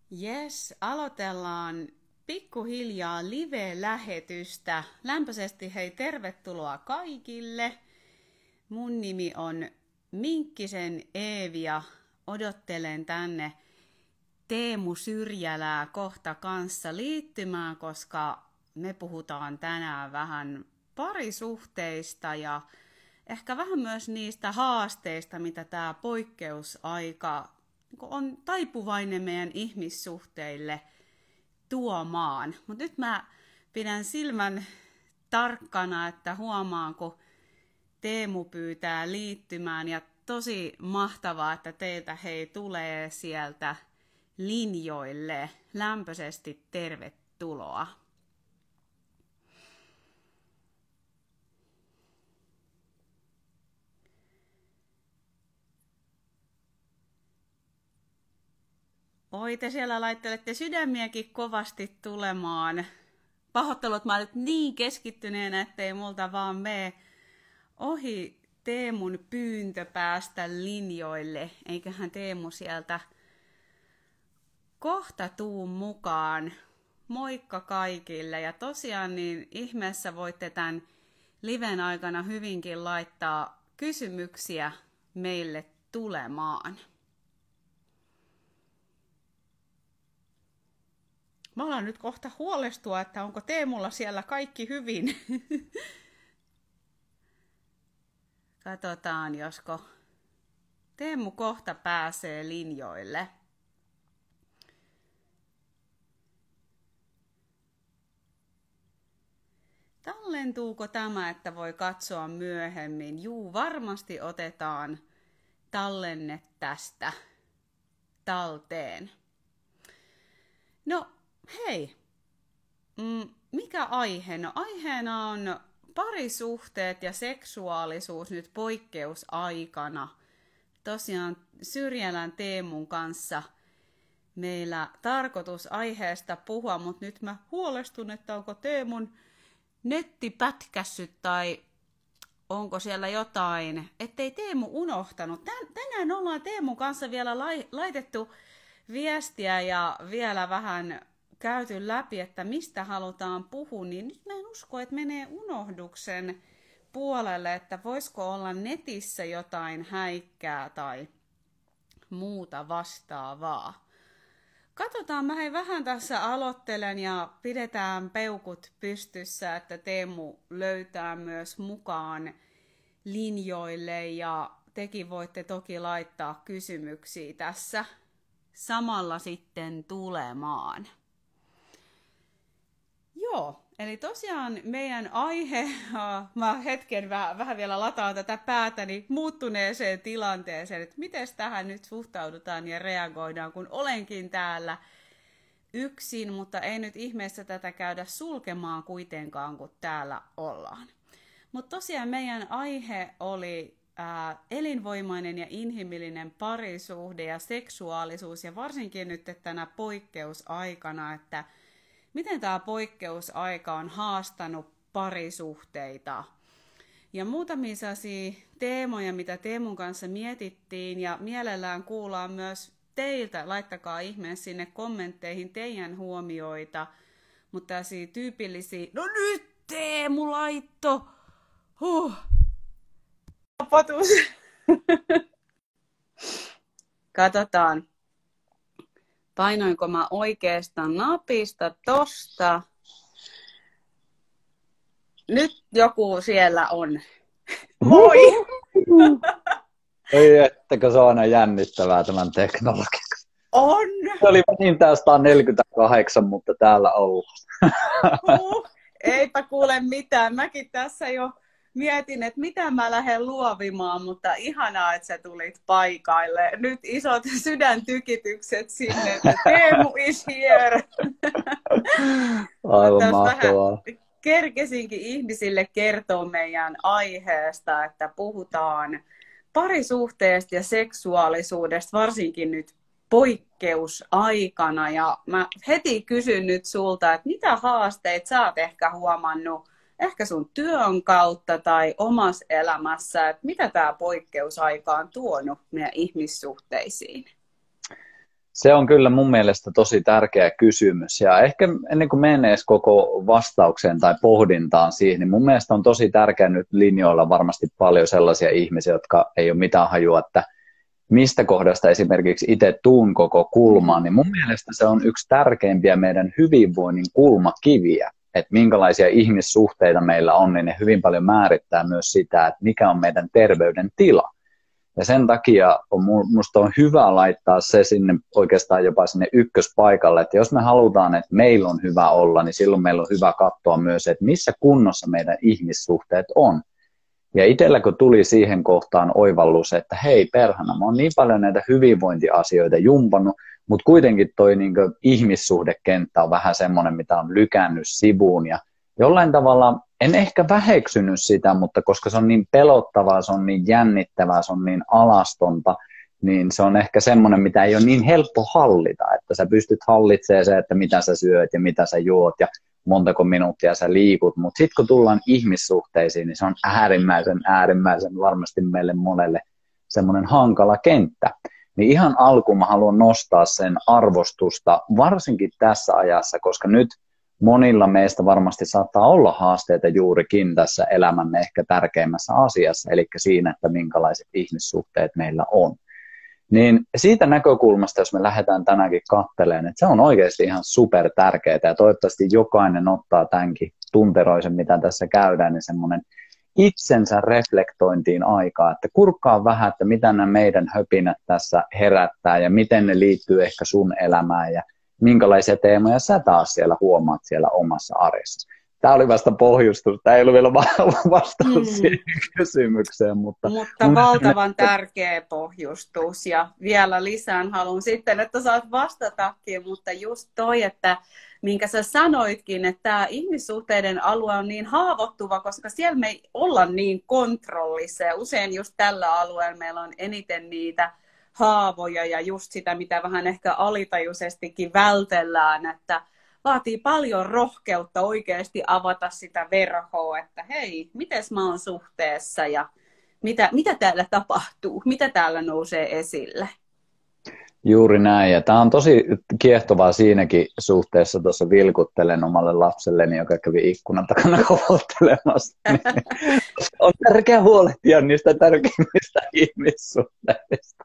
Jes, aloitellaan pikkuhiljaa live-lähetystä. Lämpöisesti hei, tervetuloa kaikille. Mun nimi on Minkkisen Eevi ja odottelen tänne Teemu Syrjälää kohta kanssa liittymään, koska me puhutaan tänään vähän parisuhteista ja ehkä vähän myös niistä haasteista, mitä tämä poikkeusaika on taipuvainen meidän ihmissuhteille tuomaan. Mutta nyt mä pidän silmän tarkkana, että huomaan, kun Teemu pyytää liittymään. Ja tosi mahtavaa, että teiltä hei tulee sieltä linjoille. Lämpöisesti tervetuloa. Oi, te siellä laittelette sydämiäkin kovasti tulemaan. Pahoittelut, mä olen nyt niin keskittyneenä, ettei multa vaan mene ohi Teemun pyyntö päästä linjoille. Eiköhän Teemu sieltä kohta tuu mukaan. Moikka kaikille. Ja tosiaan niin ihmeessä voitte tämän liven aikana hyvinkin laittaa kysymyksiä meille tulemaan. Mä alan nyt kohta huolestua, että onko Teemulla siellä kaikki hyvin. Katsotaan, josko Teemu kohta pääsee linjoille. Tallentuuko tämä, että voi katsoa myöhemmin? Juu, varmasti otetaan tallenne tästä talteen. No, hei, mikä aihe? No aiheena on parisuhteet ja seksuaalisuus nyt poikkeusaikana. Tosiaan Syrjälän Teemun kanssa meillä tarkoitus aiheesta puhua, mutta nyt mä huolestun, että onko Teemun netti pätkässyt tai onko siellä jotain, ettei Teemu unohtanut. Tänään ollaan Teemun kanssa vielä laitettu viestiä ja vielä vähän käyty läpi, että mistä halutaan puhua, niin nyt mä en usko, että menee unohduksen puolelle, että voisiko olla netissä jotain häikkää tai muuta vastaavaa. Katsotaan, mä vähän tässä aloittelen ja pidetään peukut pystyssä, että Teemu löytää myös mukaan linjoille ja tekin voitte toki laittaa kysymyksiä tässä samalla sitten tulemaan. Joo, eli tosiaan meidän aihe, mä hetken vähän vielä lataan tätä päätäni muuttuneeseen tilanteeseen, että miten tähän nyt suhtaudutaan ja reagoidaan, kun olenkin täällä yksin, mutta ei nyt ihmeessä tätä käydä sulkemaan kuitenkaan, kun täällä ollaan. Mutta tosiaan meidän aihe oli elinvoimainen ja inhimillinen parisuhde ja seksuaalisuus, ja varsinkin nyt tänä poikkeusaikana, että miten tämä poikkeusaika on haastanut parisuhteita. Ja muutamia sellaisia teemoja, mitä Teemun kanssa mietittiin, ja mielellään kuullaan myös teiltä. Laittakaa ihmeessä sinne kommentteihin teidän huomioita. Mutta tällaisia tyypillisiä, no nyt Teemu laitto! Potus. Katsotaan. Painoinko mä oikeasta napista tosta? Nyt joku siellä on. Moi! Ei, ettekö se on aina jännittävää tämän teknologian. On! Se oli niin tää 148, mutta täällä ollaan. Eipä kuule mitään. Mäkin tässä jo mietin, että mitä mä lähden luovimaan, mutta ihanaa, että sä tulit paikalle. Nyt isot sydäntykitykset sinne, että Teemu is here. Aivan mahtavaa. Kerkesinkin ihmisille kertoa meidän aiheesta, että puhutaan parisuhteesta ja seksuaalisuudesta, varsinkin nyt poikkeusaikana. Ja mä heti kysyn nyt sulta, että mitä haasteita sä oot ehkä huomannut ehkä sun työn kautta tai omassa elämässä, että mitä tämä poikkeusaika on tuonut meidän ihmissuhteisiin? Se on kyllä mun mielestä tosi tärkeä kysymys ja ehkä ennen kuin menen edes koko vastaukseen tai pohdintaan siihen, niin mun mielestä on tosi tärkeää nyt linjoilla varmasti paljon sellaisia ihmisiä, jotka ei ole mitään hajua, että mistä kohdasta esimerkiksi itse tuun koko kulmaan, niin mun mielestä se on yksi tärkeimpiä meidän hyvinvoinnin kulmakiviä, että minkälaisia ihmissuhteita meillä on, niin ne hyvin paljon määrittää myös sitä, että mikä on meidän terveyden tila. Ja sen takia musta on hyvä laittaa se sinne oikeastaan jopa sinne ykköspaikalle, että jos me halutaan, että meillä on hyvä olla, niin silloin meillä on hyvä katsoa myös, että missä kunnossa meidän ihmissuhteet on. Ja itsellä kun tuli siihen kohtaan oivallus, että hei perhana, mä oon niin paljon näitä hyvinvointiasioita jumpannut, mutta kuitenkin toi niin kuin ihmissuhdekenttä on vähän semmoinen, mitä on lykännyt sivuun ja jollain tavalla en ehkä väheksynyt sitä, mutta koska se on niin pelottavaa, se on niin jännittävää, se on niin alastonta, niin se on ehkä semmoinen, mitä ei ole niin helppo hallita, että sä pystyt hallitsemaan se, että mitä sä syöt ja mitä sä juot ja montako minuuttia sä liikut, mutta sitten kun tullaan ihmissuhteisiin, niin se on äärimmäisen varmasti meille monelle semmoinen hankala kenttä. Niin ihan alkuun mä haluan nostaa sen arvostusta, varsinkin tässä ajassa, koska nyt monilla meistä varmasti saattaa olla haasteita juurikin tässä elämämme ehkä tärkeimmässä asiassa, eli siinä, että minkälaiset ihmissuhteet meillä on. Niin siitä näkökulmasta, jos me lähdetään tänäänkin katselemaan, että se on oikeasti ihan super tärkeää ja toivottavasti jokainen ottaa tämänkin tunteroisen, mitä tässä käydään, niin semmoinen itsensä reflektointiin aikaa, että kurkkaa vähän, että mitä nämä meidän höpinät tässä herättää ja miten ne liittyy ehkä sun elämään ja minkälaisia teemoja sä taas siellä huomaat siellä omassa arjessa. Tämä oli vasta pohjustus, tämä ei ollut vielä vastaus siihen kysymykseen. Mutta valtavan tärkeä pohjustus ja vielä lisään haluan sitten, että saat vastatakin, mutta just toi, että minkä sä sanoitkin, että tämä ihmissuhteiden alue on niin haavoittuva, koska siellä me ei olla niin kontrollissa ja usein just tällä alueella meillä on eniten niitä haavoja ja just sitä, mitä vähän ehkä alitajuisestikin vältellään, että vaatii paljon rohkeutta oikeasti avata sitä verhoa, että hei, mites mä oon suhteessa ja mitä täällä tapahtuu, mitä täällä nousee esille. Juuri näin, ja tämä on tosi kiehtovaa siinäkin suhteessa, tuossa vilkuttelen omalle lapselleni, joka kävi ikkunan takana kovolttelemassa. On tärkeää huolehtia niistä tärkeimmistä ihmissuhteista.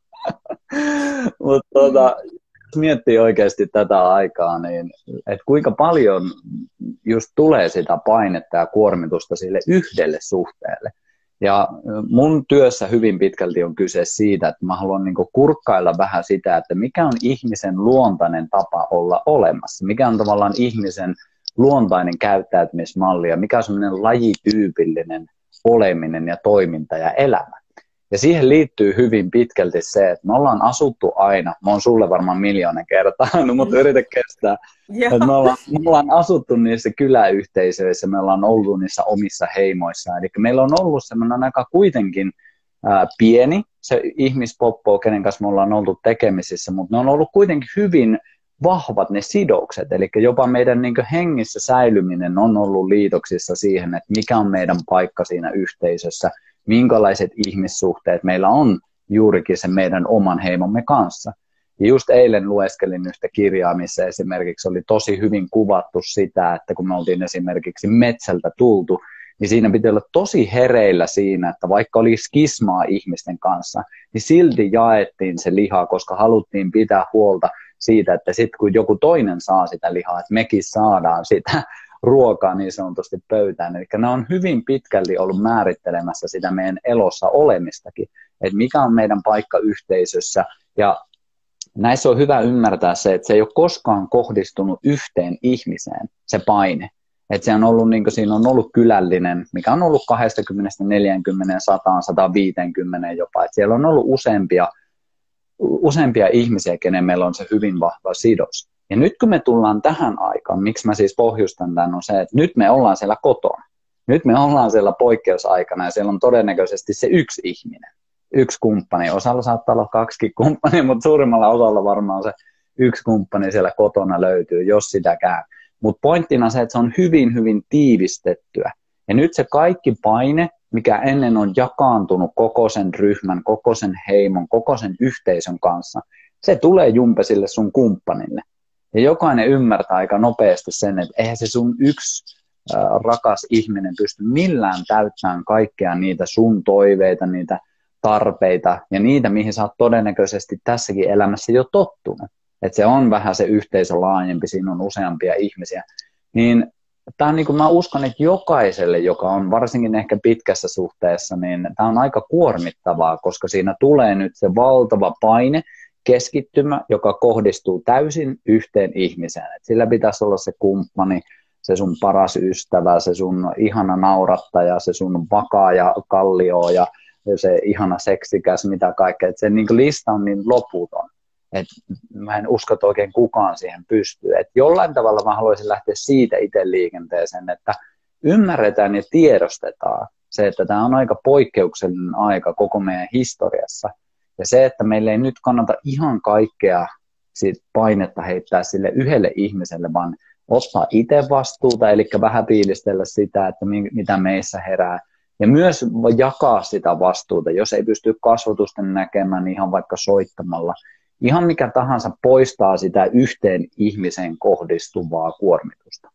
Mutta jos miettii oikeasti tätä aikaa, niin että kuinka paljon just tulee sitä painetta ja kuormitusta sille yhdelle suhteelle. Ja mun työssä hyvin pitkälti on kyse siitä, että mä haluan niinku kurkkailla vähän sitä, että mikä on ihmisen luontainen tapa olla olemassa, mikä on tavallaan ihmisen luontainen käyttäytymismalli ja mikä on semmoinen lajityypillinen oleminen ja toiminta ja elämä. Ja siihen liittyy hyvin pitkälti se, että me ollaan asuttu aina, mä oon sulle varmaan 1 000 000 kertaa, mutta yritä kestää, että me ollaan asuttu niissä kyläyhteisöissä, me ollaan ollut niissä omissa heimoissa, eli meillä on ollut semmoinen aika kuitenkin pieni, se ihmispoppo, kenen kanssa me ollaan oltu tekemisissä, mutta ne on ollut kuitenkin hyvin vahvat ne sidokset, eli jopa meidän niin kuin hengissä säilyminen on ollut liitoksissa siihen, että mikä on meidän paikka siinä yhteisössä, minkälaiset ihmissuhteet meillä on juurikin sen meidän oman heimomme kanssa. Ja just eilen lueskelin yhtä kirjaa, missä esimerkiksi oli tosi hyvin kuvattu sitä, että kun me oltiin esimerkiksi metsältä tultu, niin siinä piti olla tosi hereillä siinä, että vaikka oli skismaa ihmisten kanssa, niin silti jaettiin se liha, koska haluttiin pitää huolta siitä, että sitten kun joku toinen saa sitä lihaa, että mekin saadaan sitä ruokaa niin sanotusti pöytään. Eli ne on hyvin pitkälti ollut määrittelemässä sitä meidän elossa olemistakin, että mikä on meidän paikka yhteisössä. Ja näissä on hyvä ymmärtää se, että se ei ole koskaan kohdistunut yhteen ihmiseen, se paine. Että se on ollut, niin kuin siinä on ollut kylällinen, mikä on ollut 20, 40, 100, 150 jopa. Että siellä on ollut useampia ihmisiä, kenen meillä on se hyvin vahva sidos. Ja nyt kun me tullaan tähän aikaan, miksi mä siis pohjustan tämän, on se, että nyt me ollaan siellä kotona. Nyt me ollaan siellä poikkeusaikana ja siellä on todennäköisesti se yksi ihminen, yksi kumppani. Osalla saattaa olla 2 kumppania, mutta suurimmalla osalla varmaan se yksi kumppani siellä kotona löytyy, jos sitäkään. Mutta pointtina se, että se on hyvin, hyvin tiivistettyä. Ja nyt se kaikki paine, mikä ennen on jakaantunut koko sen ryhmän, koko sen heimon, koko sen yhteisön kanssa, se tulee jumpe sille sun kumppanille. Ja jokainen ymmärtää aika nopeasti sen, että eihän se sun yksi rakas ihminen pysty millään täyttämään kaikkea niitä sun toiveita, niitä tarpeita ja niitä, mihin sä oot todennäköisesti tässäkin elämässä jo tottunut. Että se on vähän se yhteisö laajempi, siinä on useampia ihmisiä. Niin tämä on niin kuin mä uskon, että jokaiselle, joka on varsinkin ehkä pitkässä suhteessa, niin tämä on aika kuormittavaa, koska siinä tulee nyt se valtava paine, keskittymä, joka kohdistuu täysin yhteen ihmiseen. Et sillä pitäisi olla se kumppani, se sun paras ystävä, se sun ihana naurattaja, se sun vakaa ja kallio ja se ihana seksikäs, mitä kaikkea. Et se niin kuin lista on niin loputon. Et mä en usko, että oikein kukaan siihen pystyy. Et jollain tavalla mä haluaisin lähteä siitä itse liikenteeseen, että ymmärretään ja tiedostetaan se, että tämä on aika poikkeuksellinen aika koko meidän historiassa. Ja se, että meillä ei nyt kannata ihan kaikkea siitä painetta heittää sille yhdelle ihmiselle, vaan ottaa itse vastuuta, eli vähän piilistellä sitä, että mitä meissä herää. Ja myös jakaa sitä vastuuta, jos ei pysty kasvotusten näkemään, niin ihan vaikka soittamalla. Ihan mikä tahansa poistaa sitä yhteen ihmiseen kohdistuvaa kuormitusta.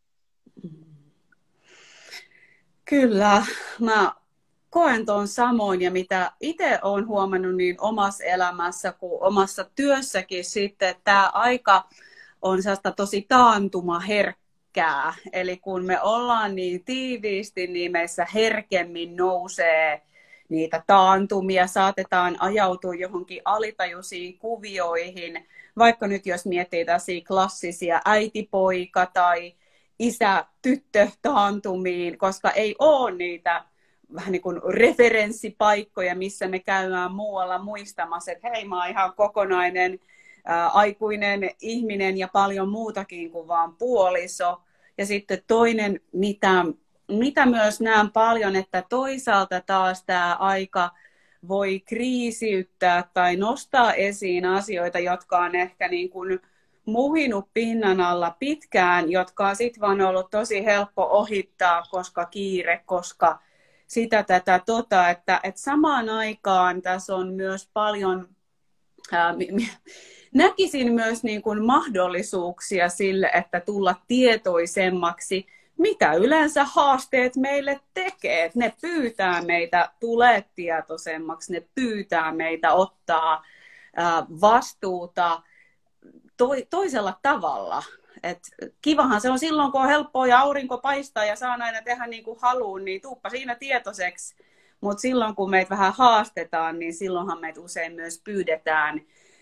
Kyllä, mä koen tuon samoin ja mitä itse olen huomannut niin omassa elämässä kuin omassa työssäkin sitten, että tämä aika on sellaista tosi taantumaherkkää. Eli kun me ollaan niin tiiviisti, niin meissä herkemmin nousee niitä taantumia, saatetaan ajautua johonkin alitajuisiin kuvioihin, vaikka nyt jos miettii tällaisia klassisia äiti-poika tai isä-tyttö-taantumiin, koska ei ole niitä vähän niin kuin referenssipaikkoja, missä me käydään muualla muistamassa, että hei, mä oon ihan kokonainen aikuinen ihminen ja paljon muutakin kuin vaan puoliso. Ja sitten toinen, mitä myös näen paljon, että toisaalta taas tämä aika voi kriisiyttää tai nostaa esiin asioita, jotka on ehkä niin kuin muhinut pinnan alla pitkään, jotka on sitten vaan ollut tosi helppo ohittaa, koska kiire, koska sitä että samaan aikaan tässä on myös paljon, näkisin myös niin kuin mahdollisuuksia sille, että tulla tietoisemmaksi, mitä yleensä haasteet meille tekee. Ne pyytää meitä tulee tietoisemmaksi, ne pyytää meitä ottaa vastuuta toisella tavalla. Et kivahan se on silloin, kun on helppoa ja aurinko paistaa ja saa aina tehdä niin kuin haluun, niin tuuppa siinä tietoiseksi. Mutta silloin, kun meitä vähän haastetaan, niin silloinhan meitä usein myös pyydetään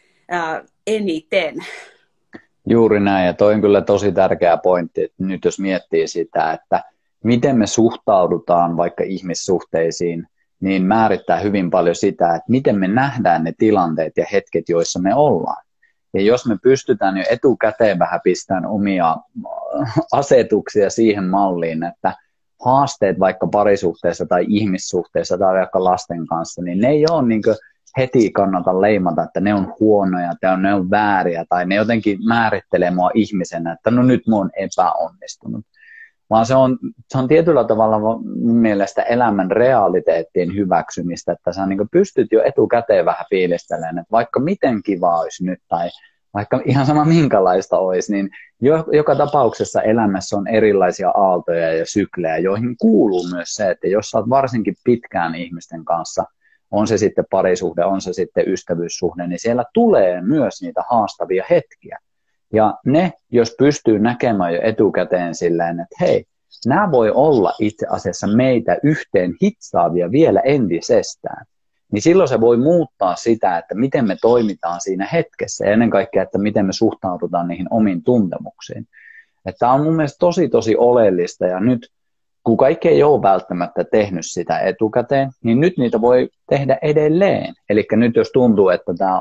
eniten. Juuri näin, ja toi on kyllä tosi tärkeä pointti, että nyt jos miettii sitä, että miten me suhtaudutaan vaikka ihmissuhteisiin, niin määrittää hyvin paljon sitä, että miten me nähdään ne tilanteet ja hetket, joissa me ollaan. Ja jos me pystytään jo etukäteen vähän pistämään omia asetuksia siihen malliin, että haasteet vaikka parisuhteessa tai ihmissuhteessa tai vaikka lasten kanssa, niin ne ei ole niin kuin heti kannata leimata, että ne on huonoja tai ne on vääriä tai ne jotenkin määrittelee mua ihmisenä, että no nyt mä oon epäonnistunut. Vaan se on tietyllä tavalla mun mielestä elämän realiteettien hyväksymistä, että sä niin pystyt jo etukäteen vähän fiilistelemään, että vaikka miten kiva olisi nyt tai vaikka ihan sama minkälaista olisi, niin joka tapauksessa elämässä on erilaisia aaltoja ja syklejä, joihin kuuluu myös se, että jos sä oot varsinkin pitkään ihmisten kanssa, on se sitten parisuhde, on se sitten ystävyyssuhde, niin siellä tulee myös niitä haastavia hetkiä. Ja ne, jos pystyy näkemään jo etukäteen silleen, että hei, nämä voi olla itse asiassa meitä yhteen hitsaavia vielä entisestään, niin silloin se voi muuttaa sitä, että miten me toimitaan siinä hetkessä ja ennen kaikkea, että miten me suhtaudutaan niihin omiin tuntemuksiin. Tämä on mun mielestä tosi oleellista ja nyt kun kaikki ei ole välttämättä tehnyt sitä etukäteen, niin nyt niitä voi tehdä edelleen. Eli nyt jos tuntuu, että tämä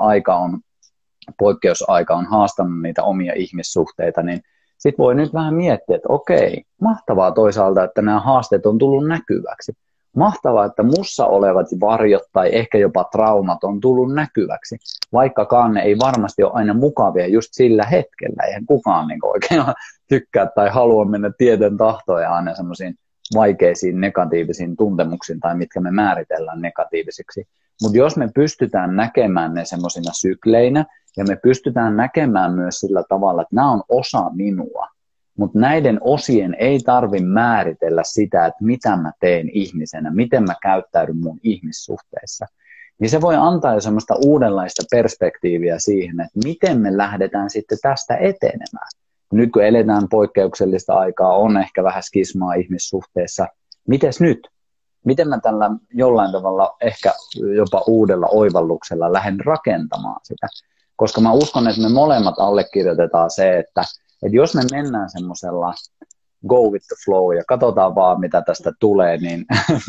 poikkeusaika on haastanut niitä omia ihmissuhteita, niin sitten voi nyt vähän miettiä, että okei, mahtavaa toisaalta, että nämä haasteet on tullut näkyväksi. Mahtavaa, että mussa olevat varjot tai ehkä jopa traumat on tullut näkyväksi, vaikkakaan ne ei varmasti ole aina mukavia just sillä hetkellä. Eihän kukaan niin oikein tykkää tai halua mennä tieten tahtoon ja aina semmoisiin vaikeisiin negatiivisiin tuntemuksiin tai mitkä me määritellään negatiivisiksi. Mutta jos me pystytään näkemään ne semmoisina sykleinä ja me pystytään näkemään myös sillä tavalla, että nämä on osa minua, mutta näiden osien ei tarvitse määritellä sitä, että mitä mä teen ihmisenä, miten mä käyttäydyn mun ihmissuhteissa. Niin se voi antaa jo semmoista uudenlaista perspektiiviä siihen, että miten me lähdetään sitten tästä etenemään. Nyt kun eletään poikkeuksellista aikaa, on ehkä vähän skismaa ihmissuhteessa. Mites nyt? Miten mä tällä jollain tavalla ehkä jopa uudella oivalluksella lähden rakentamaan sitä? Koska mä uskon, että me molemmat allekirjoitetaan se, että jos me mennään semmoisella go with the flow ja katsotaan vaan, mitä tästä tulee, niin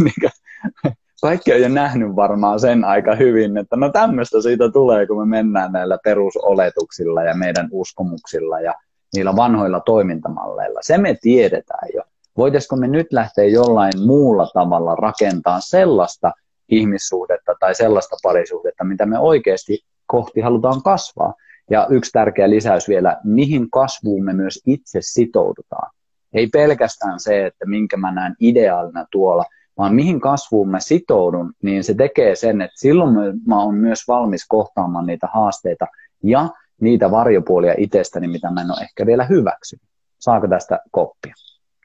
kaikki on jo nähnyt varmaan sen aika hyvin, että no tämmöistä siitä tulee, kun me mennään näillä perusoletuksilla ja meidän uskomuksilla ja niillä vanhoilla toimintamalleilla. Se me tiedetään jo. Voitaisiko me nyt lähteä jollain muulla tavalla rakentamaan sellaista ihmissuhdetta tai sellaista parisuhdetta, mitä me oikeasti kohti halutaan kasvaa. Ja yksi tärkeä lisäys vielä, mihin kasvuun me myös itse sitoudutaan. Ei pelkästään se, että minkä mä näen ideaalina tuolla, vaan mihin kasvuun mä sitoudun, niin se tekee sen, että silloin mä oon myös valmis kohtaamaan niitä haasteita ja niitä varjopuolia itsestäni, mitä mä en ole ehkä vielä hyväksynyt. Saako tästä koppia?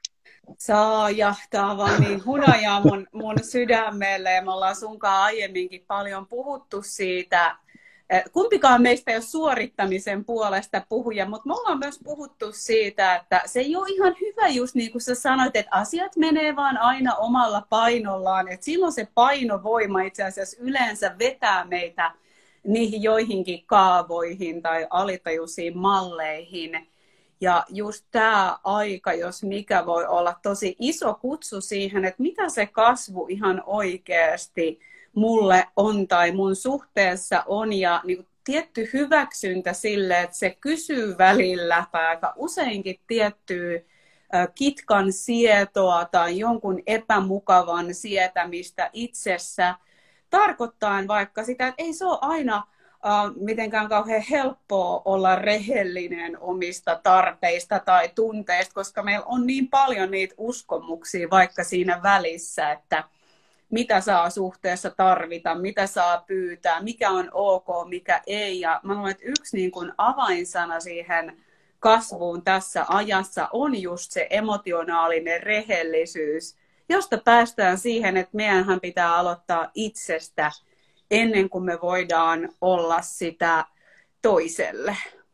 Saa, ja tämä on vaan niin hunajaa mun sydämelle, ja me ollaan sunkaan aiemminkin paljon puhuttu siitä. Kumpikaan meistä ei ole suorittamisen puolesta puhuja, mutta me ollaan myös puhuttu siitä, että se ei ole ihan hyvä just niin kuin sä sanoit, että asiat menee vaan aina omalla painollaan, että silloin se painovoima itse asiassa yleensä vetää meitä niihin joihinkin kaavoihin tai alitajuisiin malleihin. Ja just tämä aika, jos mikä, voi olla tosi iso kutsu siihen, että mitä se kasvu ihan oikeasti mulle on tai mun suhteessa on. Ja niin tietty hyväksyntä sille, että se kysyy välillä tai aika useinkin tiettyä kitkan sietoa tai jonkun epämukavan sietämistä itsessä. Tarkoittaa vaikka sitä, että ei se ole aina mitenkään kauhean helppoa olla rehellinen omista tarpeista tai tunteista, koska meillä on niin paljon niitä uskomuksia vaikka siinä välissä, että mitä saa suhteessa tarvita, mitä saa pyytää, mikä on ok, mikä ei. Ja mä luulen, että yksi niin kuin avainsana siihen kasvuun tässä ajassa on just se emotionaalinen rehellisyys, josta päästään siihen, että meidänhän pitää aloittaa itsestä ennen kuin me voidaan olla sitä toiselle.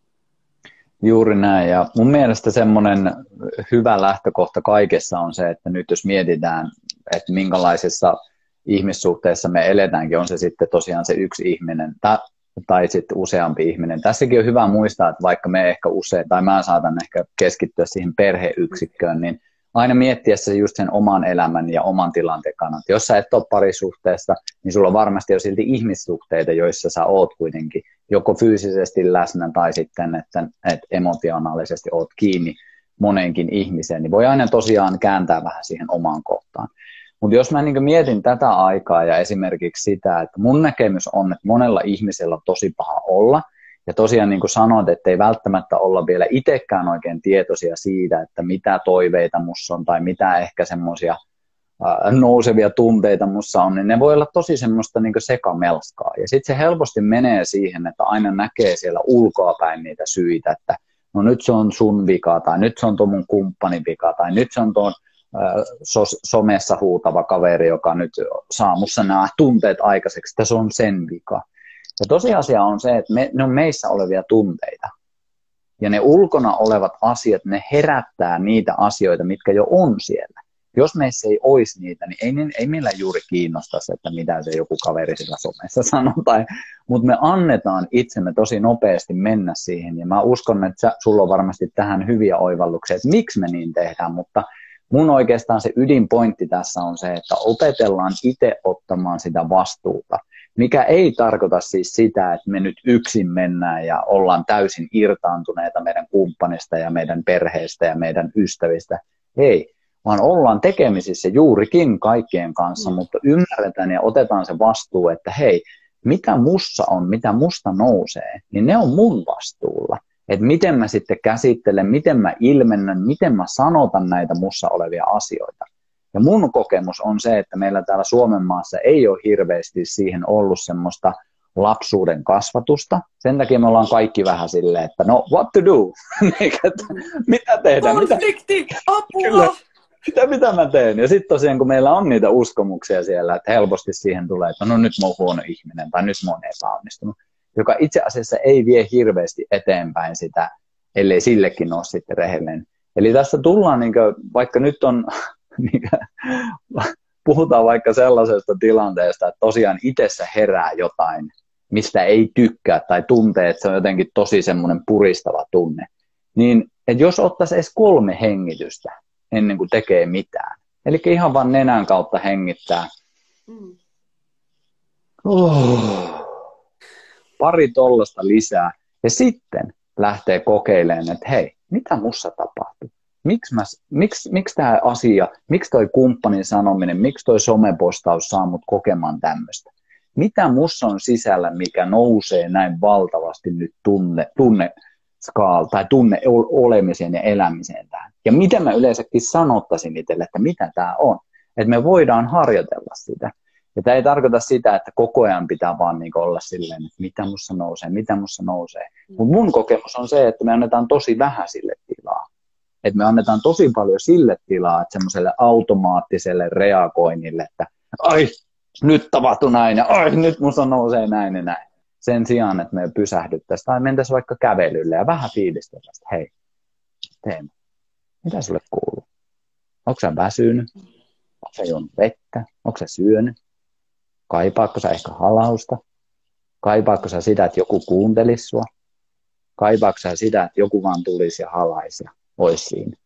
Juuri näin. Ja mun mielestä semmoinen hyvä lähtökohta kaikessa on se, että nyt jos mietitään, että minkälaisessa ihmissuhteessa me eletäänkin, on se sitten tosiaan se yksi ihminen tai sitten useampi ihminen. Tässäkin on hyvä muistaa, että vaikka me ehkä usein, tai mä saatan ehkä keskittyä siihen perheyksikköön, niin aina miettiä se just sen oman elämän ja oman tilanteen kannalta. Jos sä et ole parisuhteessa, niin sulla varmasti on silti ihmissuhteita, joissa sä oot kuitenkin joko fyysisesti läsnä tai sitten, että emotionaalisesti oot kiinni moneenkin ihmiseen, niin voi aina tosiaan kääntää vähän siihen omaan kohtaan. Mutta jos mä niin mietin tätä aikaa ja esimerkiksi sitä, että mun näkemys on, että monella ihmisellä on tosi paha olla, ja tosiaan niin kuin sanoit, että ei välttämättä olla vielä itsekään oikein tietoisia siitä, että mitä toiveita musta on tai mitä ehkä semmoisia nousevia tunteita musta on, niin ne voi olla tosi semmoista niin kuin sekamelskaa. Ja sitten se helposti menee siihen, että aina näkee siellä ulkoapäin niitä syitä, että no nyt se on sun vika, tai nyt se on tuon mun kumppanin vika, tai nyt se on tuon somessa huutava kaveri, joka nyt saa musta nämä tunteet aikaiseksi, että se on sen vika. Ja tosiasia on se, että ne on meissä olevia tunteita. Ja ne ulkona olevat asiat, ne herättää niitä asioita, mitkä jo on siellä. Jos meissä ei olisi niitä, niin ei meillä juuri kiinnostaisi, että mitä se joku kaveri sillä somessa sanoo. Mutta me annetaan itsemme tosi nopeasti mennä siihen. Ja mä uskon, että sulla on varmasti tähän hyviä oivalluksia, että miksi me niin tehdään. Mutta mun oikeastaan se ydinpointti tässä on se, että opetellaan itse ottamaan sitä vastuuta. Mikä ei tarkoita siis sitä, että me nyt yksin mennään ja ollaan täysin irtaantuneita meidän kumppanista ja meidän perheestä ja meidän ystävistä. Ei, vaan ollaan tekemisissä juurikin kaikkien kanssa, mutta ymmärretään ja otetaan se vastuu, että hei, mitä mussa on, mitä musta nousee, niin ne on mun vastuulla. Että miten mä sitten käsittelen, miten mä ilmennän, miten mä sanotan näitä mussa olevia asioita. Ja mun kokemus on se, että meillä täällä Suomen maassa ei ole hirveästi siihen ollut semmoista lapsuuden kasvatusta. Sen takia me ollaan kaikki vähän silleen, että no, what to do? Mitä tehdä? Konflikti, apua! Kyllä. Mitä mä teen? Ja sitten tosiaan, kun meillä on niitä uskomuksia siellä, että helposti siihen tulee, että no nyt mä oon huono ihminen tai nyt mä oon epäonnistunut, joka itse asiassa ei vie hirveästi eteenpäin sitä, ellei sillekin ole sitten rehellinen. Eli tässä tullaan, niin kuin, vaikka nyt on, puhutaan vaikka sellaisesta tilanteesta, että tosiaan itsessä herää jotain, mistä ei tykkää tai tuntee, että se on jotenkin tosi semmoinen puristava tunne, niin että jos ottaisi edes 3 hengitystä ennen kuin tekee mitään, eli ihan vaan nenän kautta hengittää, pari tollasta lisää, ja sitten lähtee kokeilemaan, että hei, mitä mussa tapahtuu? Miksi tämä asia, miksi toi kumppanin sanominen, miksi toi somepostaus saa mut kokemaan tämmöistä? Mitä mussa on sisällä, mikä nousee näin valtavasti nyt tunne olemiseen ja elämiseen tähän? Ja mitä mä yleensäkin sanottaisin itselle, että mitä tämä on? Että me voidaan harjoitella sitä. Ja tämä ei tarkoita sitä, että koko ajan pitää vaan niin olla silleen, että mitä mussa nousee. Mutta mun kokemus on se, että me annetaan tosi vähän sille tilaa. Että me annetaan tosi paljon sille tilaa, että semmoiselle automaattiselle reagoinnille, että ai, nyt tapahtui näin ja ai, nyt musta nousee näin ja näin. Sen sijaan, että me pysähdyttäisiin tai mentäisiin vaikka kävelylle ja vähän fiilisteltäisiin, että hei, Teemu, mitä sulle kuuluu? Onko sä väsynyt? Onko sä juonut vettä? Onko sä syönyt? Kaipaatko sä ehkä halausta? Kaipaatko sä sitä, että joku kuuntelisi sua? Kaipaatko sä sitä, että joku vaan tulisi ja halaisi ja olisi siinä?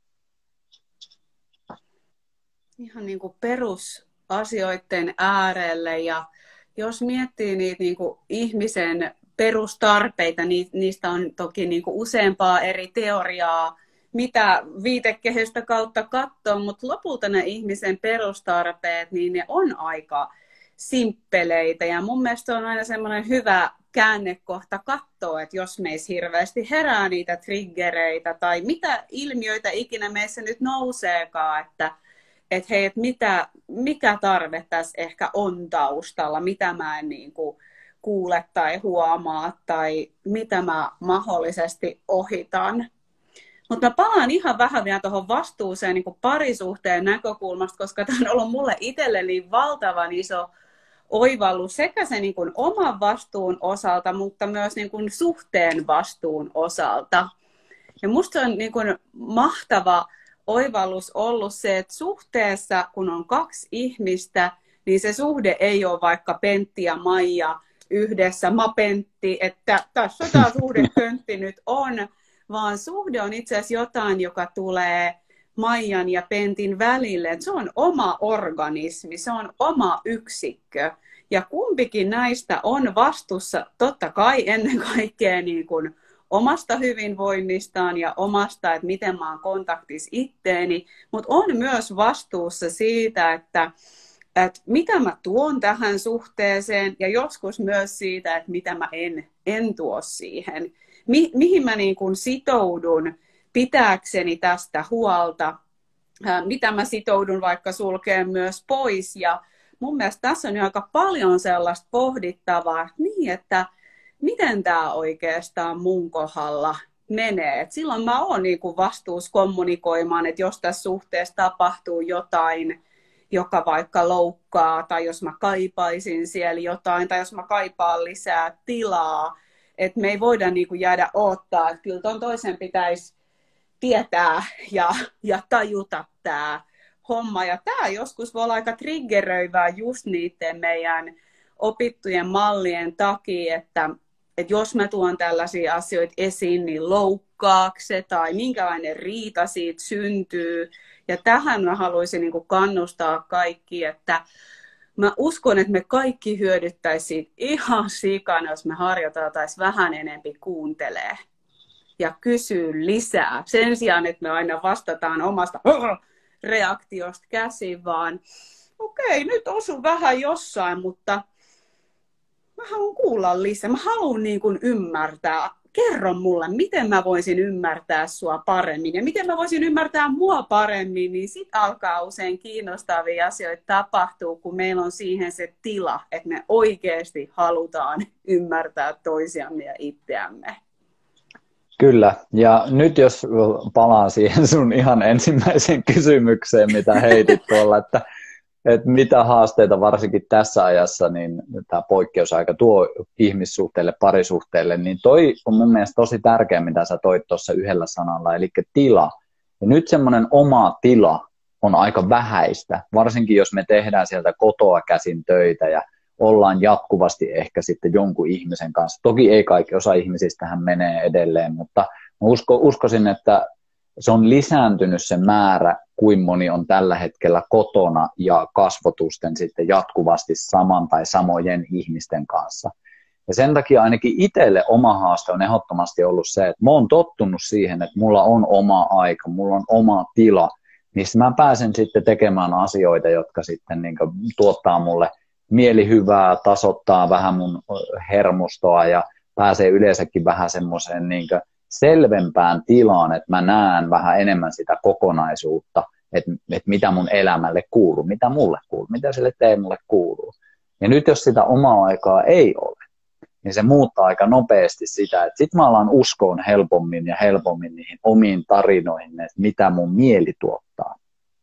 Ihan niin kuin perusasioiden äärelle, ja jos miettii niitä niin kuin ihmisen perustarpeita, niistä on toki niin kuin useampaa eri teoriaa, mitä viitekehystä kautta katsoo, mutta lopulta ne ihmisen perustarpeet, niin ne on aika simppeleitä, ja mun mielestä on aina semmoinen hyvä käännekohta katsoa, että jos meissä hirveästi herää niitä triggereitä tai mitä ilmiöitä ikinä meissä nyt nouseekaan, että hei, että mikä tarve tässä ehkä on taustalla, mitä mä en niin kuin kuule tai huomaa tai mitä mä mahdollisesti ohitan. Mutta mä palaan ihan vähän vielä tuohon vastuuseen niin kuin parisuhteen näkökulmasta, koska tämä on ollut mulle itselleni valtavan iso oivallus sekä sen niin kuin oman vastuun osalta, mutta myös niin kuin suhteen vastuun osalta. Ja musta on niin kuin mahtava oivallus ollut se, että suhteessa, kun on 2 ihmistä, niin se suhde ei ole vaikka Pentti ja Maija yhdessä, mä Pentti, että tässä tämä suhdepöntti nyt on, vaan suhde on itse asiassa jotain, joka tulee Maijan ja Pentin välille. Että se on oma organismi, se on oma yksikkö. Ja kumpikin näistä on vastuussa totta kai ennen kaikkea niin kuin omasta hyvinvoinnistaan ja omasta, että miten mä oon kontaktissa itteeni, mutta on myös vastuussa siitä, että mitä mä tuon tähän suhteeseen ja joskus myös siitä, että mitä mä en tuo siihen. Mihin mä niin kuin sitoudun pitääkseni tästä huolta, mitä mä sitoudun vaikka sulkeen myös pois. Ja mun mielestä tässä on jo aika paljon sellaista pohdittavaa, että miten tämä oikeastaan mun kohdalla menee. Et silloin mä oon niin kuin vastuus kommunikoimaan, että jos tässä suhteessa tapahtuu jotain, joka vaikka loukkaa, tai jos mä kaipaisin siellä jotain, tai jos mä kaipaan lisää tilaa, että me ei voida niin kuin jäädä odottaa, että kyllä ton toisen pitäisi tietää ja tajuta tämä homma. Ja tämä joskus voi olla aika triggeröivää just niiden meidän opittujen mallien takia, että jos mä tuon tällaisia asioita esiin, niin loukkaako se tai minkälainen riita siitä syntyy. Ja tähän mä haluaisin niin kuin kannustaa kaikki, että mä uskon, että me kaikki hyödyttäisiin ihan sikana, jos me harjoiteltaisiin vähän enempi kuuntelee ja kysyy lisää. Sen sijaan, että me aina vastataan omasta reaktiosta käsin, vaan okei, nyt osu vähän jossain, mutta mä haluan kuulla lisää. Mä haluan niin kuin ymmärtää. kerro mulle, miten mä voisin ymmärtää sua paremmin ja miten mä voisin ymmärtää mua paremmin, niin sit alkaa usein kiinnostavia asioita tapahtuu, kun meillä on siihen se tila, että me oikeasti halutaan ymmärtää toisiamme ja itseämme. Kyllä, ja nyt jos palaan siihen sun ihan ensimmäiseen kysymykseen, mitä heitit tuolla, että mitä haasteita varsinkin tässä ajassa, niin tämä poikkeusaika tuo ihmissuhteille, parisuhteille, niin toi on mun mielestä tosi tärkeä, mitä sä toit tuossa yhdellä sanalla, eli tila. Ja nyt semmoinen oma tila on aika vähäistä, varsinkin jos me tehdään sieltä kotoa käsin töitä ja ollaan jatkuvasti ehkä sitten jonkun ihmisen kanssa. Toki ei kaikki, osa ihmisistähän menee edelleen, mutta uskoisin, että se on lisääntynyt se määrä, kuin moni on tällä hetkellä kotona ja kasvotusten sitten jatkuvasti saman tai samojen ihmisten kanssa. Ja sen takia ainakin itselle oma haaste on ehdottomasti ollut se, että mä oon tottunut siihen, että mulla on oma aika, mulla on oma tila, missä mä pääsen sitten tekemään asioita, jotka sitten niin kuin tuottaa mulle mielihyvää, tasoittaa vähän mun hermostoa ja pääsee yleensäkin vähän semmoiseen niin kuin selvempään tilaan, että mä näen vähän enemmän sitä kokonaisuutta, että mitä mun elämälle kuuluu, mitä mulle kuuluu, mitä sille Teemulle kuuluu. Ja nyt jos sitä omaa aikaa ei ole, niin se muuttaa aika nopeasti sitä, että sit mä alan uskoon helpommin niihin omiin tarinoihin, että mitä mun mieli tuottaa.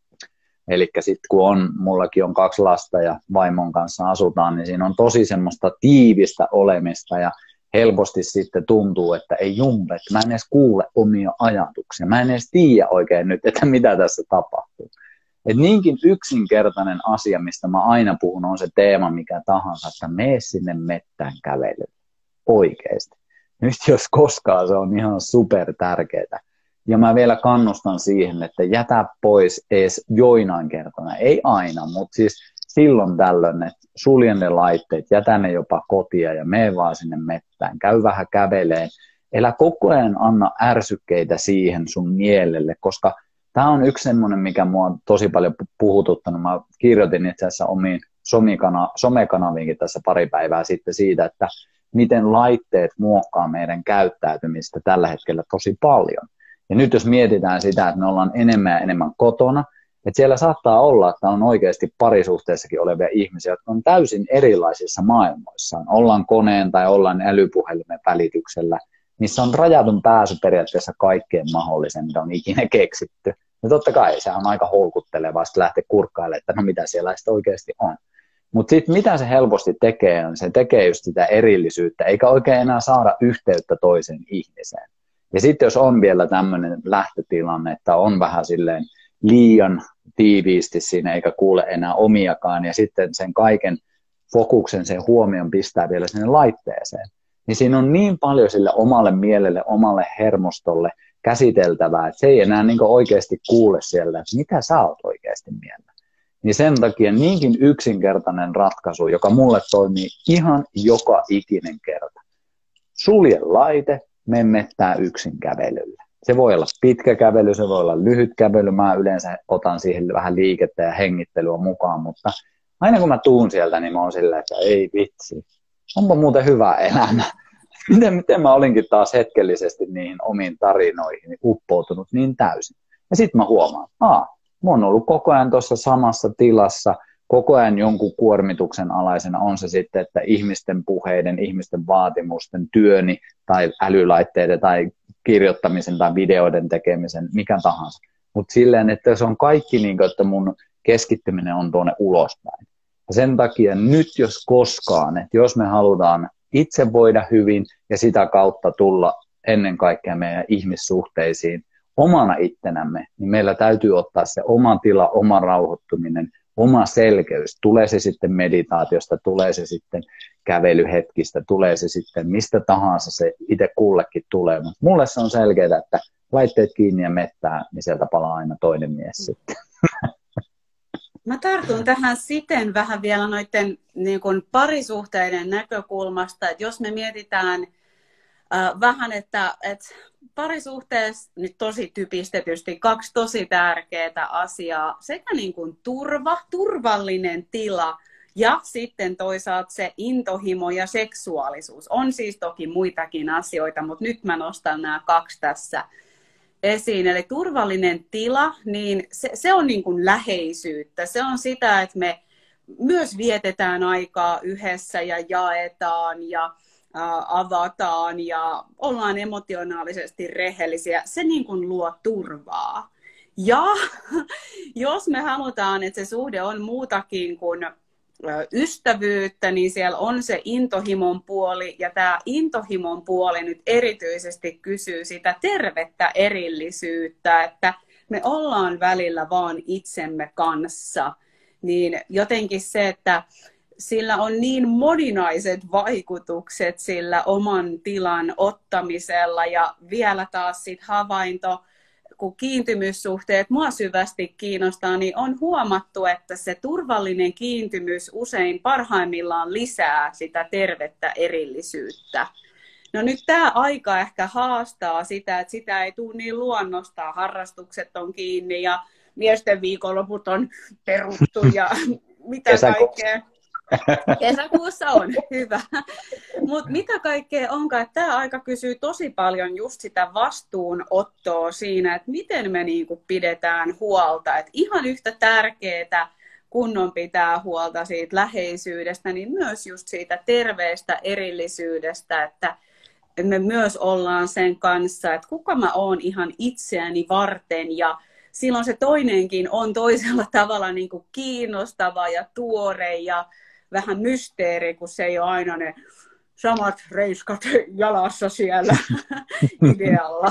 Eli sitten kun mullakin on 2 lasta ja vaimon kanssa asutaan, niin siinä on tosi semmoista tiivistä olemista ja helposti sitten tuntuu, että ei jumpe, että mä en edes kuule omia ajatuksia. Mä en edes tiedä oikein nyt, että mitä tässä tapahtuu. Et niinkin yksinkertainen asia, mistä mä aina puhun, on se teema mikä tahansa, että mene sinne mettään kävelyyn. Oikeasti. Nyt jos koskaan se on ihan super tärkeää. Ja mä vielä kannustan siihen, että jätä pois edes joinain kertona. Ei aina, mutta siis silloin tällöin, että sulje ne laitteet, jätä ne jopa kotia ja mene vaan sinne mettään. Käy vähän käveleen. Elä koko ajan anna ärsykkeitä siihen sun mielelle, koska tämä on yksi semmoinen, mikä mua on tosi paljon puhututtanut. Mä kirjoitin itse asiassa omiin somekanaviinkin tässä pari päivää sitten siitä, että miten laitteet muokkaa meidän käyttäytymistä tällä hetkellä tosi paljon. Ja nyt jos mietitään sitä, että me ollaan enemmän ja enemmän kotona, että siellä saattaa olla, että on oikeasti parisuhteessakin olevia ihmisiä, jotka on täysin erilaisissa maailmoissaan. Ollaan koneen tai ollaan älypuhelimen välityksellä, missä on rajatun pääsy periaatteessa kaikkeen mahdollisen, mitä on ikinä keksitty. Ja totta kai se on aika houkuttelevaa sitten lähteä kurkkailemaan, että no mitä siellä sitten oikeasti on. Mutta sitten mitä se helposti tekee, on se tekee just sitä erillisyyttä, eikä oikein enää saada yhteyttä toiseen ihmiseen. Ja sitten jos on vielä tämmöinen lähtötilanne, että on vähän silleen liian tiiviisti siinä eikä kuule enää omiakaan ja sitten sen kaiken fokuksen, sen huomion pistää vielä sinne laitteeseen, niin siinä on niin paljon sille omalle mielelle, omalle hermostolle käsiteltävää, että se ei enää niin oikeasti kuule siellä, että mitä sä oot oikeasti mieltä. Niin sen takia niinkin yksinkertainen ratkaisu, joka mulle toimii ihan joka ikinen kerta. Sulje laite, mene mettään yksin kävelyllä. Se voi olla pitkä kävely, se voi olla lyhyt kävely. Mä yleensä otan siihen vähän liikettä ja hengittelyä mukaan, mutta aina kun mä tuun sieltä, niin mä oon silleen, että ei vitsi, onpa muuten hyvä elämä. Miten mä olinkin taas hetkellisesti niihin omiin tarinoihin uppoutunut niin täysin. Ja sitten mä huomaan, mä oon ollut koko ajan tuossa samassa tilassa, koko ajan jonkun kuormituksen alaisena, on se sitten, että ihmisten puheiden, ihmisten vaatimusten, työni tai älylaitteiden tai kirjoittamisen tai videoiden tekemisen, mikä tahansa. Mutta silleen, että se on kaikki, niin kuin, että mun keskittyminen on tuonne ulospäin. Ja sen takia nyt jos koskaan, että jos me halutaan itse voida hyvin ja sitä kautta tulla ennen kaikkea meidän ihmissuhteisiin omana ittenämme, niin meillä täytyy ottaa se oma tila, oma rauhoittuminen, oma selkeys. Tulee se sitten meditaatiosta, tulee se sitten kävelyhetkistä, tulee se sitten mistä tahansa se itse kullekin tulee. Mutta mulle se on selkeää, että laitteet kiinni ja mettää, niin sieltä palaa aina toinen mies sitten. Mä tartun tähän siten vähän vielä noiden niin kuin parisuhteiden näkökulmasta, että jos me mietitään vähän, että parisuhteessa nyt tosi typistetysti 2 tosi tärkeää asiaa, sekä niin kuin turvallinen tila Ja sitten toisaalta se intohimo ja seksuaalisuus. On siis toki muitakin asioita, mutta nyt mä nostan nämä kaksi tässä esiin. Eli turvallinen tila, niin se on niin kuin läheisyyttä. Se on sitä, että me myös vietetään aikaa yhdessä ja jaetaan ja avataan ja ollaan emotionaalisesti rehellisiä. Se niin kuin luo turvaa. Ja jos me halutaan, että se suhde on muutakin kuin ystävyyttä, niin siellä on se intohimon puoli, ja tämä intohimon puoli nyt erityisesti kysyy sitä tervettä erillisyyttä, että me ollaan välillä vaan itsemme kanssa, niin jotenkin se, että sillä on niin moninaiset vaikutukset sillä oman tilan ottamisella, ja vielä taas sit havainto, kun kiintymyssuhteet mua syvästi kiinnostaa, niin on huomattu, että se turvallinen kiintymys usein parhaimmillaan lisää sitä tervettä erillisyyttä. No nyt tämä aika ehkä haastaa sitä, että sitä ei tule niin luonnostaan. Harrastukset on kiinni ja miesten viikonloput on peruttu ja mitä kaikkea. Kesäkuussa on, hyvä. Mutta mitä kaikkea onkaan, että tämä aika kysyy tosi paljon just sitä vastuunottoa siinä, että miten me niinku pidetään huolta. Et ihan yhtä tärkeää, kun on pitää huolta siitä läheisyydestä, niin myös just siitä terveestä erillisyydestä, että me myös ollaan sen kanssa, että kuka mä oon ihan itseäni varten, ja silloin se toinenkin on toisella tavalla niinku kiinnostava ja tuore ja vähän mysteeri, kun se ei ole aina ne samat reiskat jalassa siellä idealla.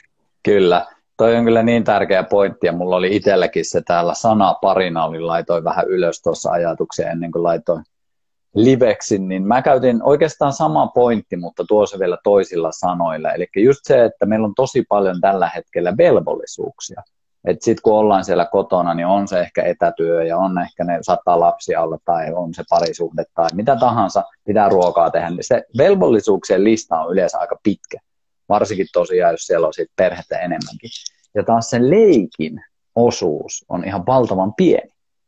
Kyllä. Toi on kyllä niin tärkeä pointti, ja mulla oli itselläkin se täällä sanaparina, laitoin vähän ylös tuossa ajatuksia ennen kuin laitoin liveksin, niin mä käytin oikeastaan sama pointti, mutta tuossa vielä toisilla sanoilla. Eli just se, että meillä on tosi paljon tällä hetkellä velvollisuuksia. Että sitten kun ollaan siellä kotona, niin on se ehkä etätyö ja on ehkä ne 100 lapsia olla tai on se parisuhde tai mitä tahansa, pitää ruokaa tehdä. Niin se velvollisuuksien lista on yleensä aika pitkä, varsinkin tosiaan, jos siellä on sit perhettä enemmänkin. Ja taas sen leikin osuus on ihan valtavan pieni.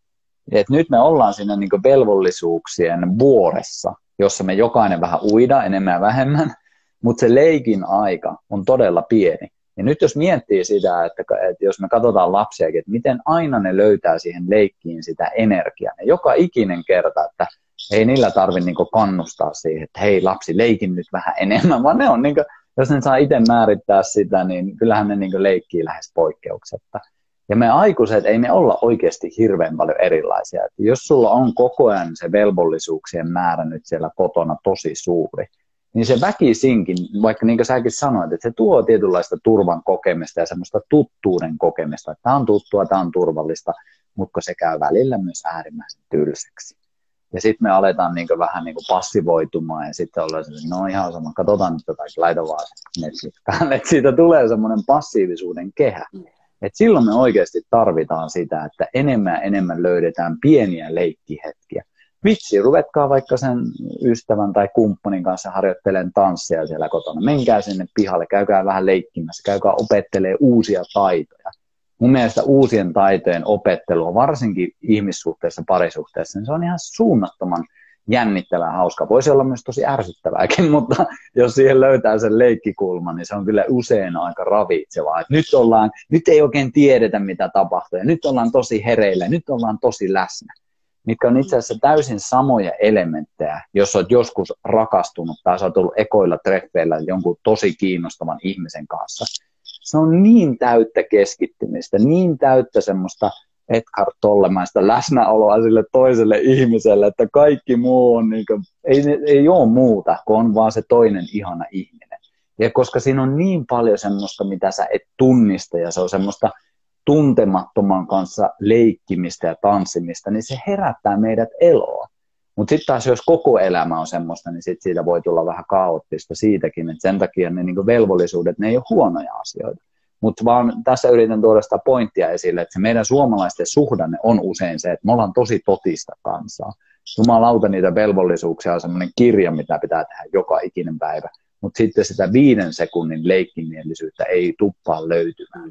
Et nyt me ollaan siinä niinku velvollisuuksien vuoressa, jossa me jokainen vähän uidaan enemmän ja vähemmän, mutta se leikin aika on todella pieni. Ja nyt jos miettii sitä, että jos me katsotaan lapsiakin, että miten aina ne löytää siihen leikkiin sitä energiaa, niin joka ikinen kerta, että ei niillä tarvitse niinku kannustaa siihen, että hei lapsi, leikin nyt vähän enemmän, vaan ne on niinku, jos ne saa itse määrittää sitä, niin kyllähän ne niinku leikkii lähes poikkeuksetta. Ja me aikuiset ei me olla oikeasti hirveän paljon erilaisia. Että jos sulla on koko ajan se velvollisuuksien määrä nyt siellä kotona tosi suuri, niin se väkisinkin, vaikka niin kuin säkin sanoit, että se tuo tietynlaista turvan kokemista ja semmoista tuttuuden kokemista, että tämä on tuttua, tämä on turvallista, mutta se käy välillä myös äärimmäisen tylsäksi. Ja sitten me aletaan niin kuin vähän niin kuin passivoitumaan ja sitten ollaan se, no ihan sama, katsotaan nyt jotain, laita vaan Netflix päälle, että siitä tulee semmoinen passiivisuuden kehä. Et silloin me oikeasti tarvitaan sitä, että enemmän ja enemmän löydetään pieniä leikkihetkiä. Vitsi, ruvetkaa vaikka sen ystävän tai kumppanin kanssa harjoittelemaan tanssia siellä kotona. Menkää sinne pihalle, käykää vähän leikkimässä, käykää opettelee uusia taitoja. Mun mielestä uusien taitojen opettelu on varsinkin ihmissuhteessa, parisuhteessa, niin se on ihan suunnattoman jännittävää, hauska. Voisi olla myös tosi ärsyttävääkin, mutta jos siihen löytää sen leikkikulman, niin se on kyllä usein aika ravitsevaa. Et nyt ei oikein tiedetä, mitä tapahtuu, ja nyt ollaan tosi hereillä, nyt ollaan tosi läsnä. Mitkä on itse asiassa täysin samoja elementtejä, jos olet joskus rakastunut tai olet ollut ekoilla treffeillä jonkun tosi kiinnostavan ihmisen kanssa. Se on niin täyttä keskittymistä, niin täyttä semmoista Eckhart Tollemaista läsnäoloa sille toiselle ihmiselle, että kaikki muu on niin kuin, ei ole muuta, kun on vaan se toinen ihana ihminen. Ja koska siinä on niin paljon semmoista, mitä sä et tunnista, ja se on semmoista tuntemattoman kanssa leikkimistä ja tanssimista, niin se herättää meidät eloa. Mutta sitten taas, jos koko elämä on semmoista, niin sit siitä voi tulla vähän kaoottista siitäkin, että sen takia ne niinku velvollisuudet, ne ei ole huonoja asioita. Mutta vaan tässä yritän tuoda sitä pointtia esille, että se meidän suomalaisten suhdanne on usein se, että me ollaan tosi totista kansaa. Jumalauta, niitä velvollisuuksia on semmoinen kirja, mitä pitää tehdä joka ikinen päivä. Mutta sitten sitä 5 sekunnin leikkimielisyyttä ei tuppaa löytymään.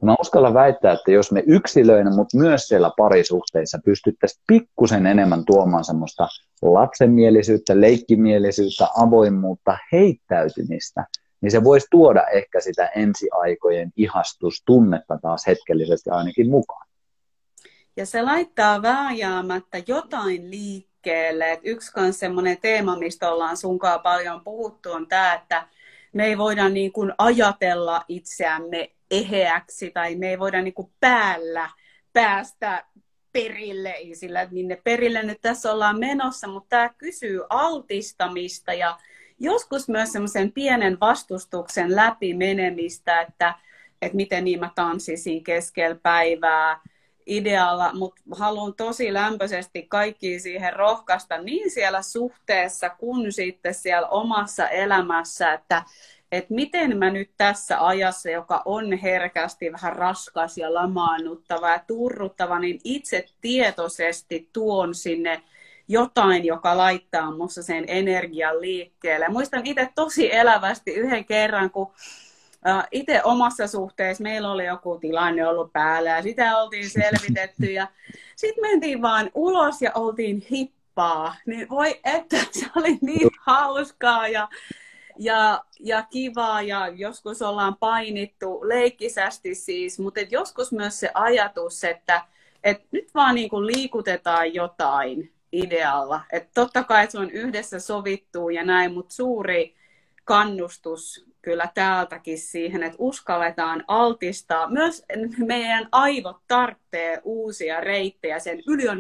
Mä uskallan väittää, että jos me yksilöinä, mutta myös siellä parisuhteissa pystyttäisiin pikkusen enemmän tuomaan semmoista lapsenmielisyyttä, leikkimielisyyttä, avoimuutta, heittäytymistä, niin se voisi tuoda ehkä sitä ensiaikojen ihastustunnetta taas hetkellisesti ainakin mukaan. Ja se laittaa vääjäämättä jotain liikkeelle. Et yksi myös semmoinen teema, mistä ollaan sunkaan paljon puhuttu, on tämä, että me ei voida niin kuin ajatella itseämme eheäksi tai me ei voida niin kuin päällä päästä perille, sillä että minne perille nyt tässä ollaan menossa, mutta tämä kysyy altistamista ja joskus myös semmoisen pienen vastustuksen läpi menemistä, että miten niin mä tanssisin keskellä päivää idealla, mutta haluan tosi lämpöisesti kaikkia siihen rohkaista niin siellä suhteessa kuin sitten siellä omassa elämässä, että miten mä nyt tässä ajassa, joka on herkästi vähän raskas ja lamaannuttava ja turruttava, niin itse tietoisesti tuon sinne jotain, joka laittaa musta sen energian liikkeelle. Muistan itse tosi elävästi yhden kerran, kun itse omassa suhteessa meillä oli joku tilanne ollut päällä ja sitä oltiin selvitetty ja sitten mentiin vaan ulos ja oltiin hippaa. Niin voi että se oli niin hauskaa ja kivaa ja joskus ollaan painittu leikkisästi siis, mutta joskus myös se ajatus, että nyt vaan niin kuin liikutetaan jotain idealla. Että totta kai se on yhdessä sovittu ja näin, mutta suuri kannustus kyllä täältäkin siihen, että uskalletaan altistaa. Myös meidän aivot tarvitsee uusia reittejä sen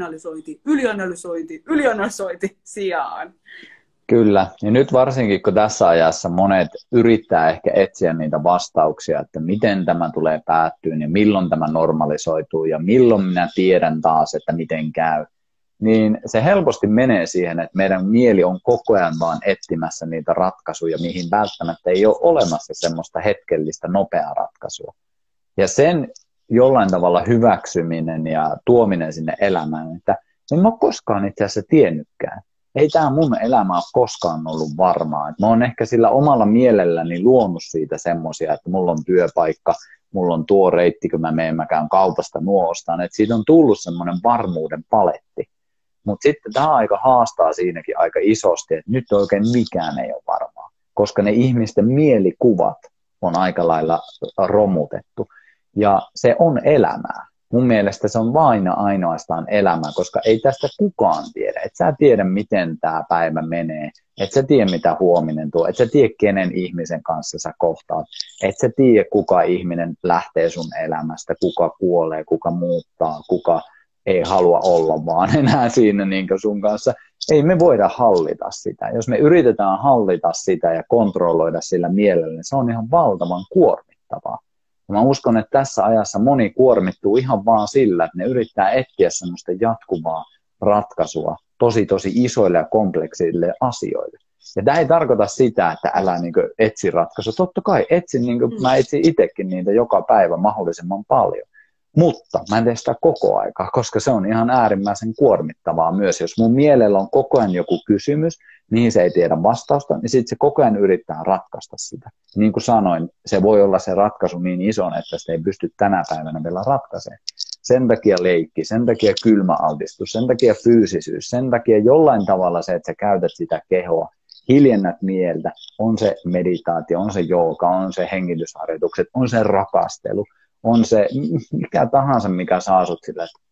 ylianalysointi sijaan. Kyllä, ja nyt varsinkin kun tässä ajassa monet yrittää ehkä etsiä niitä vastauksia, että miten tämä tulee päättyä ja milloin tämä normalisoituu ja milloin minä tiedän taas, että miten käy, niin se helposti menee siihen, että meidän mieli on koko ajan vaan etsimässä niitä ratkaisuja, mihin välttämättä ei ole olemassa semmoista hetkellistä nopeaa ratkaisua. Ja sen jollain tavalla hyväksyminen ja tuominen sinne elämään, että en mä ole koskaan itse asiassa tiennytkään. Ei tämä mun elämä ole koskaan ollut varmaa. Mä oon ehkä sillä omalla mielelläni luonut siitä semmoisia, että mulla on työpaikka, mulla on tuo reitti, kun mä käyn kaupasta nuo ostaan. Että siitä on tullut semmoinen varmuuden paletti. Mutta sitten tämä aika haastaa siinäkin aika isosti, että nyt oikein mikään ei ole varmaa. Koska ne ihmisten mielikuvat on aika lailla romutettu. Ja se on elämää. Mun mielestä se on vain ainoastaan elämä, koska ei tästä kukaan tiedä. Et sä tiedä, miten tämä päivä menee. Et sä tiedä, mitä huominen tuo. Et sä tiedä, kenen ihmisen kanssa sä kohtaat. Et sä tiedä, kuka ihminen lähtee sun elämästä, kuka kuolee, kuka muuttaa, kuka ei halua olla vaan enää siinä niin sun kanssa. Ei me voida hallita sitä. Jos me yritetään hallita sitä ja kontrolloida sillä mielellä, niin se on ihan valtavan kuormittavaa. Ja mä uskon, että tässä ajassa moni kuormittuu ihan vaan sillä, että ne yrittää etsiä semmoista jatkuvaa ratkaisua tosi isoille ja kompleksille asioille. Ja tämä ei tarkoita sitä, että älä niin kuin etsi ratkaisua. Totta kai etsin, niin kuin mä etsin itsekin niitä joka päivä mahdollisimman paljon. Mutta mä en tee sitä koko aikaa, koska se on ihan äärimmäisen kuormittavaa myös. Jos mun mielellä on koko ajan joku kysymys, mihin se ei tiedä vastausta, niin sitten se koko ajan yrittää ratkaista sitä. Niin kuin sanoin, se voi olla se ratkaisu niin iso, että sitä ei pysty tänä päivänä vielä ratkaisemaan. Sen takia leikki, sen takia kylmäaltistus, sen takia fyysisyys, sen takia jollain tavalla se, että sä käytät sitä kehoa, hiljennät mieltä, on se meditaatio, on se jooga, on se hengitysharjoitukset, on se rakastelu, on se mikä tahansa, mikä saa sut sillä, että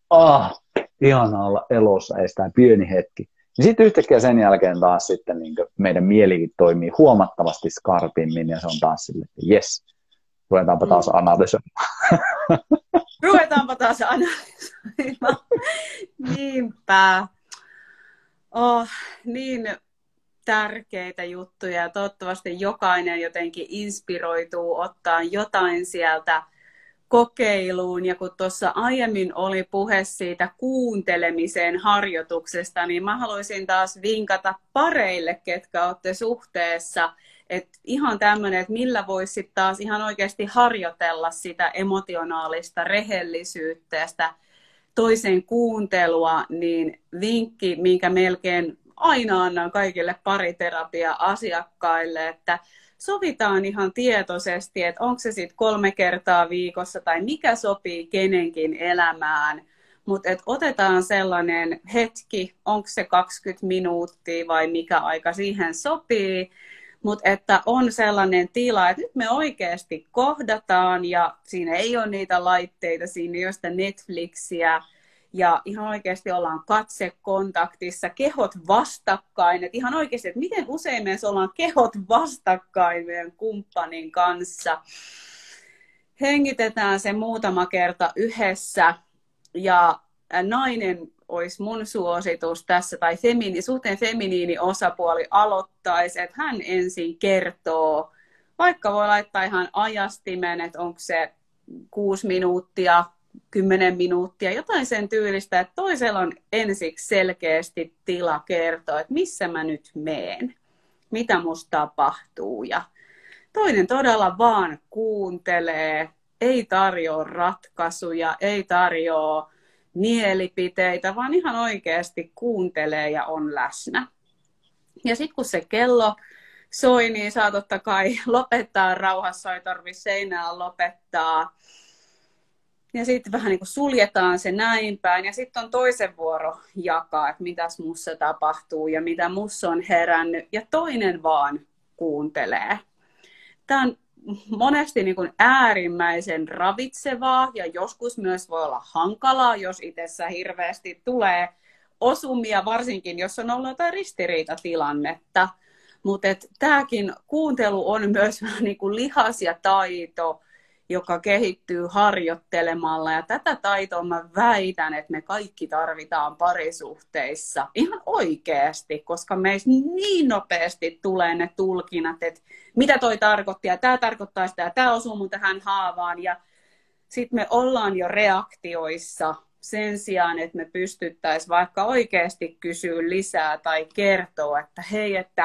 ihanaa olla elossa, ei sitä pieni hetki. Ja sitten yhtäkkiä sen jälkeen taas sitten niin meidän mielikin toimii huomattavasti skarpimmin ja se on taas sille, että jes, ruvetaanpa taas analysoimaan. Ruvetaanpa taas analysoimaan. Niinpä. Niin tärkeitä juttuja. Toivottavasti jokainen jotenkin inspiroituu ottaa jotain sieltä kokeiluun. Ja kun tuossa aiemmin oli puhe siitä kuuntelemisen harjoituksesta, niin mä haluaisin taas vinkata pareille, ketkä olette suhteessa. Että ihan tämmöinen, että millä voisi taas ihan oikeasti harjoitella sitä emotionaalista rehellisyyttä ja sitä toisen kuuntelua, niin vinkki, minkä melkein aina annan kaikille pariterapia-asiakkaille, että sovitaan ihan tietoisesti, että onko se sitten 3 kertaa viikossa tai mikä sopii kenenkin elämään. Mutta otetaan sellainen hetki, onko se 20 minuuttia vai mikä aika siihen sopii. Mutta että on sellainen tila, että nyt me oikeasti kohdataan ja siinä ei ole niitä laitteita, siinä ei ole sitä Netflixiä. Ja ihan oikeasti ollaan katsekontaktissa, kehot vastakkain. Että ihan oikeasti, että miten usein me ollaan kehot vastakkain meidän kumppanin kanssa. Hengitetään se muutama kerta yhdessä. Ja nainen olisi mun suositus tässä, tai suhteen feminiini osapuoli aloittaisi, että hän ensin kertoo. Vaikka voi laittaa ihan ajastimen, että onko se 6 minuuttia, 10 minuuttia, jotain sen tyylistä, että toisella on ensiksi selkeästi tila kertoa, että missä mä nyt meen, mitä musta tapahtuu. Ja toinen todella vaan kuuntelee, ei tarjoa ratkaisuja, ei tarjoa mielipiteitä, vaan ihan oikeasti kuuntelee ja on läsnä. Ja sitten kun se kello soi, niin saa totta kai lopettaa rauhassa, ei tarvitse seinään lopettaa. Ja sitten vähän niin kuin suljetaan se näin päin. Ja sitten on toisen vuoro jakaa, että mitäs mussa tapahtuu ja mitä mussa on herännyt. Ja toinen vaan kuuntelee. Tämä on monesti niin kuin äärimmäisen ravitsevaa ja joskus myös voi olla hankalaa, jos itsessä hirveästi tulee osumia, varsinkin jos on ollut jotain ristiriitatilannetta. Mutta tämäkin kuuntelu on myös niin kuin lihas ja taito, joka kehittyy harjoittelemalla. Ja tätä taitoa mä väitän, että me kaikki tarvitaan parisuhteissa ihan oikeasti, koska meissä niin nopeasti tulee ne tulkinnat, että mitä toi tarkoitti ja tämä tarkoittaa sitä ja tämä osuu mun tähän haavaan. Ja sitten me ollaan jo reaktioissa sen sijaan, että me pystyttäisiin vaikka oikeasti kysyä lisää tai kertoa, että hei, että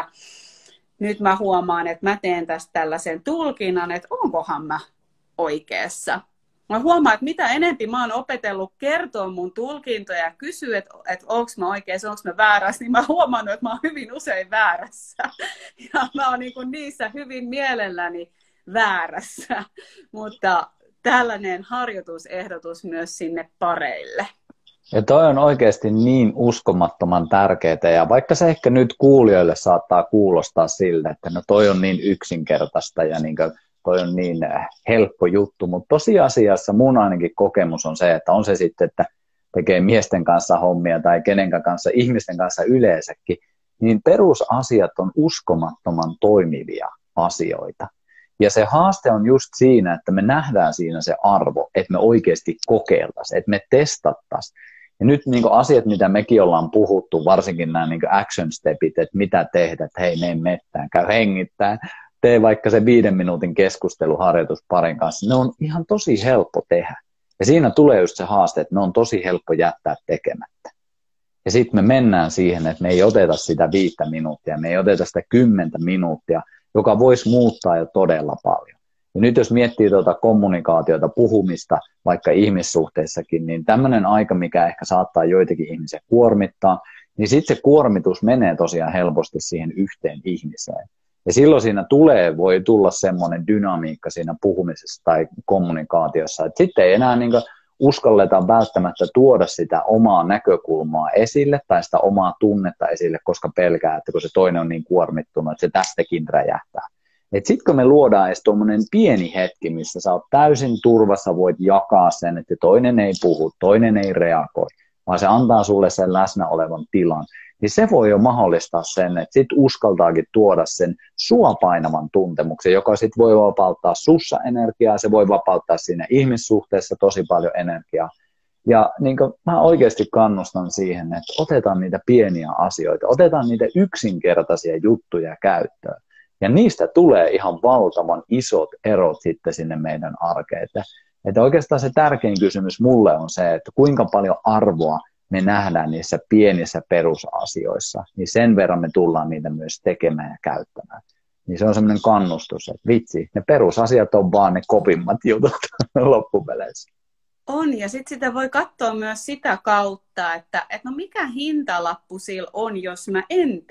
nyt mä huomaan, että mä teen tästä tällaisen tulkinnan, että onkohan mä oikeassa. Mä huomaan, että mitä enempi mä oon opetellut kertoa mun tulkintoja ja kysyä, että onko mä oikeassa, onko mä väärässä, niin mä huomannut, että mä oon hyvin usein väärässä. Ja mä oon niissä hyvin mielelläni väärässä. Mutta tällainen harjoitusehdotus myös sinne pareille. Ja toi on oikeasti niin uskomattoman tärkeää, ja vaikka se ehkä nyt kuulijoille saattaa kuulostaa siltä, että no toi on niin yksinkertaista ja niin kuin toi on niin helppo juttu, mutta tosiasiassa mun ainakin kokemus on se, että on se sitten, että tekee miesten kanssa hommia tai kenen kanssa, ihmisten kanssa yleensäkin, niin perusasiat on uskomattoman toimivia asioita. Ja se haaste on just siinä, että me nähdään siinä se arvo, että me oikeasti kokeiltaisiin, että me testattaisiin. Ja nyt niin kuin asiat, mitä mekin ollaan puhuttu, varsinkin nämä niin kuin action stepit, että mitä tehdä, että hei, mene mettään, käy hengittämään, tee vaikka se 5 minuutin keskusteluharjoitus parin kanssa, ne on ihan tosi helppo tehdä. Ja siinä tulee just se haaste, että ne on tosi helppo jättää tekemättä. Ja sitten me mennään siihen, että me ei oteta sitä 5 minuuttia, me ei oteta sitä 10 minuuttia, joka voisi muuttaa jo todella paljon. Ja nyt jos miettii tuota kommunikaatiota, puhumista, vaikka ihmissuhteissakin, niin tämmöinen aika, mikä ehkä saattaa joitakin ihmisiä kuormittaa, niin sitten se kuormitus menee tosiaan helposti siihen yhteen ihmiseen. Ja silloin siinä voi tulla semmoinen dynamiikka siinä puhumisessa tai kommunikaatiossa, että sitten ei enää niin kuin uskalleta välttämättä tuoda sitä omaa näkökulmaa esille tai sitä omaa tunnetta esille, koska pelkää, että kun se toinen on niin kuormittunut, että se tästäkin räjähtää. Sitten kun me luodaan edes tuommoinen pieni hetki, missä sä oot täysin turvassa, voit jakaa sen, että toinen ei puhu, toinen ei reagoi, vaan se antaa sulle sen läsnä olevan tilan, niin se voi jo mahdollistaa sen, että sit uskaltaakin tuoda sen sua painavan tuntemuksen, joka sit voi vapauttaa sussa energiaa, se voi vapauttaa siinä ihmissuhteessa tosi paljon energiaa. Ja niin kuin mä oikeasti kannustan siihen, että otetaan niitä pieniä asioita, otetaan niitä yksinkertaisia juttuja käyttöön. Ja niistä tulee ihan valtavan isot erot sitten sinne meidän arkeen. Että oikeastaan se tärkein kysymys mulle on se, että kuinka paljon arvoa me nähdään niissä pienissä perusasioissa, niin sen verran me tullaan niitä myös tekemään ja käyttämään. Niin se on semmoinen kannustus, että vitsi, ne perusasiat on vaan ne kopimmat jutut loppupeleissä. On, ja sitten sitä voi katsoa myös sitä kautta, että no mikä hintalappu sillä on, jos mä en tee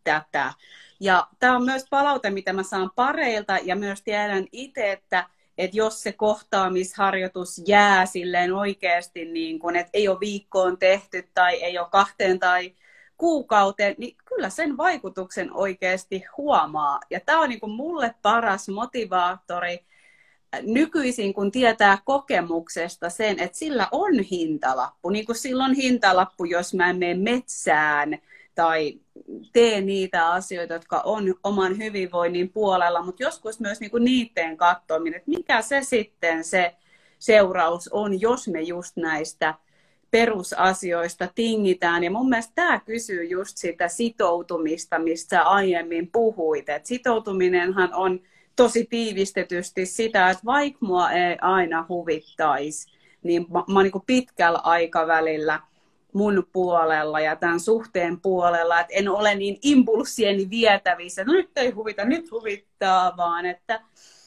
tätä. Ja tämä on myös palaute, mitä mä saan pareilta ja myös tiedän itse, että jos se kohtaamisharjoitus jää silleen oikeasti, niin kun, että ei ole viikkoon tehty tai ei ole 2 tai kuukauteen, niin kyllä sen vaikutuksen oikeasti huomaa. Ja tämä on niin kuin mulle paras motivaattori nykyisin, kun tietää kokemuksesta sen, että sillä on hintalappu. Niin kuin sillä on hintalappu, jos mä en mene metsään tai tee niitä asioita, jotka on oman hyvinvoinnin puolella, mutta joskus myös niin kuin niiden katsominen, että mikä se sitten se seuraus on, jos me just näistä perusasioista tingitään. Ja mun mielestä tämä kysyy just sitä sitoutumista, mistä aiemmin puhuit. Et sitoutuminenhan on tosi tiivistetysti sitä, että vaikka mua ei aina huvittaisi, niin mä oon niin kuin pitkällä aikavälillä mun puolella ja tämän suhteen puolella, että en ole niin impulssieni vietävissä, että no nyt ei huvita, nyt huvittaa, vaan että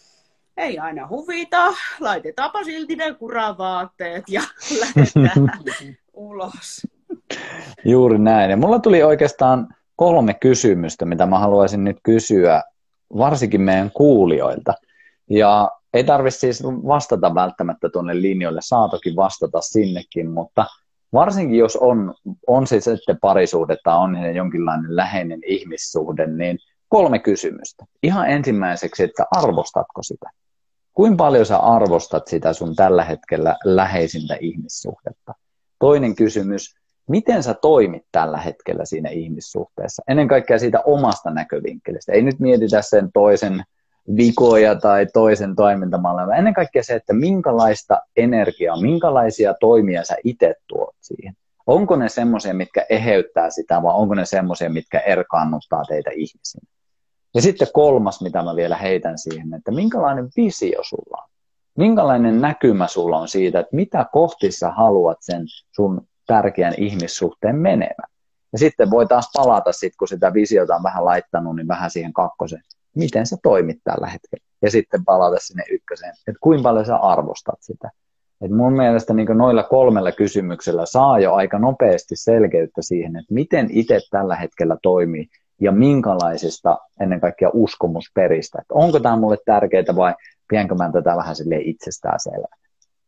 ei aina huvita, laitetaanpa silti ne kuravaatteet ja lähdetään ulos. Juuri näin. Ja mulla tuli oikeastaan 3 kysymystä, mitä mä haluaisin nyt kysyä, varsinkin meidän kuulijoilta. Ja ei tarvitse siis vastata välttämättä tuonne linjoille, saa toki vastata sinnekin, mutta varsinkin jos on siis sitten parisuhde tai on jonkinlainen läheinen ihmissuhde, niin 3 kysymystä. Ihan ensimmäiseksi, että arvostatko sitä? Kuinka paljon sä arvostat sitä sun tällä hetkellä läheisintä ihmissuhdetta? Toinen kysymys, miten sä toimit tällä hetkellä siinä ihmissuhteessa? Ennen kaikkea siitä omasta näkövinkkelistä. Ei nyt mietitä sen toisen vikoja tai toisen toimintamalleja, vaan ennen kaikkea se, että minkälaista energiaa, minkälaisia toimia sä itse tuot siihen. Onko ne semmoisia, mitkä eheyttää sitä, vai onko ne semmoisia, mitkä erkaannuttaa teitä ihmisinä? Ja sitten 3, mitä mä vielä heitän siihen, että minkälainen visio sulla on? Minkälainen näkymä sulla on siitä, että mitä kohti sä haluat sen sun tärkeän ihmissuhteen menevän? Ja sitten voi taas palata, kun sitä visiota on vähän laittanut, niin vähän siihen 2. Miten sä toimit tällä hetkellä? Ja sitten palata sinne 1, että kuinka paljon sä arvostat sitä. Et mun mielestä niin noilla 3 kysymyksellä saa jo aika nopeasti selkeyttä siihen, että miten itse tällä hetkellä toimii ja minkälaisista ennen kaikkea uskomusperistä. Että onko tämä mulle tärkeää vai pienkö mä tätä vähän silleen itsestään selvää?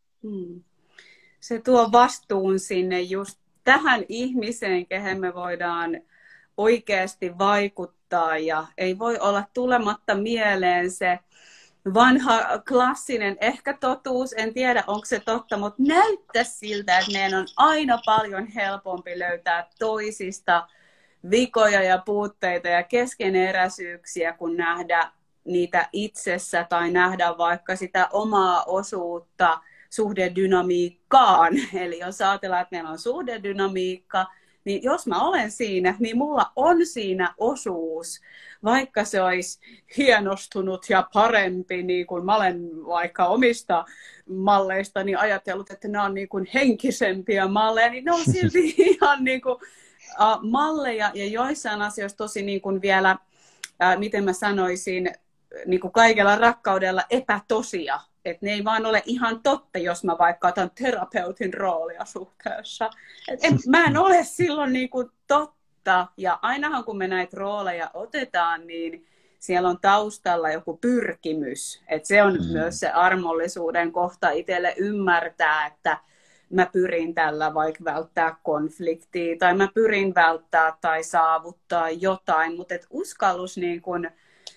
Se tuo vastuun sinne just tähän ihmiseen, kehen me voidaan oikeasti vaikuttaa ja ei voi olla tulematta mieleen se vanha klassinen ehkä totuus, en tiedä onko se totta, mutta näyttää siltä, että meidän on aina paljon helpompi löytää toisista vikoja ja puutteita ja keskeneräisyyksiä, kun nähdä niitä itsessä tai nähdä vaikka sitä omaa osuutta suhdedynamiikkaan. Eli jos ajatellaan, että meillä on suhdedynamiikka, niin jos mä olen siinä, niin mulla on siinä osuus, vaikka se olisi hienostunut ja parempi, niin kuin mä olen vaikka omista malleista niin ajatellut, että nämä on niin kuin henkisempiä malleja, niin ne on silti ihan niin kuin malleja ja joissain asioissa tosi niin kuin vielä, miten mä sanoisin, niin kuin kaikella rakkaudella epätosia. Että ne ei vaan ole ihan totta, jos mä vaikka otan terapeutin roolia suhteessa. Mä en ole silloin niin kuin totta. Ja ainahan kun me näitä rooleja otetaan, niin siellä on taustalla joku pyrkimys. Että se on myös se armollisuuden kohta itselle ymmärtää, että mä pyrin tällä vaikka välttää konfliktia tai mä pyrin välttää tai saavuttaa jotain. Mutta uskallus niin kun,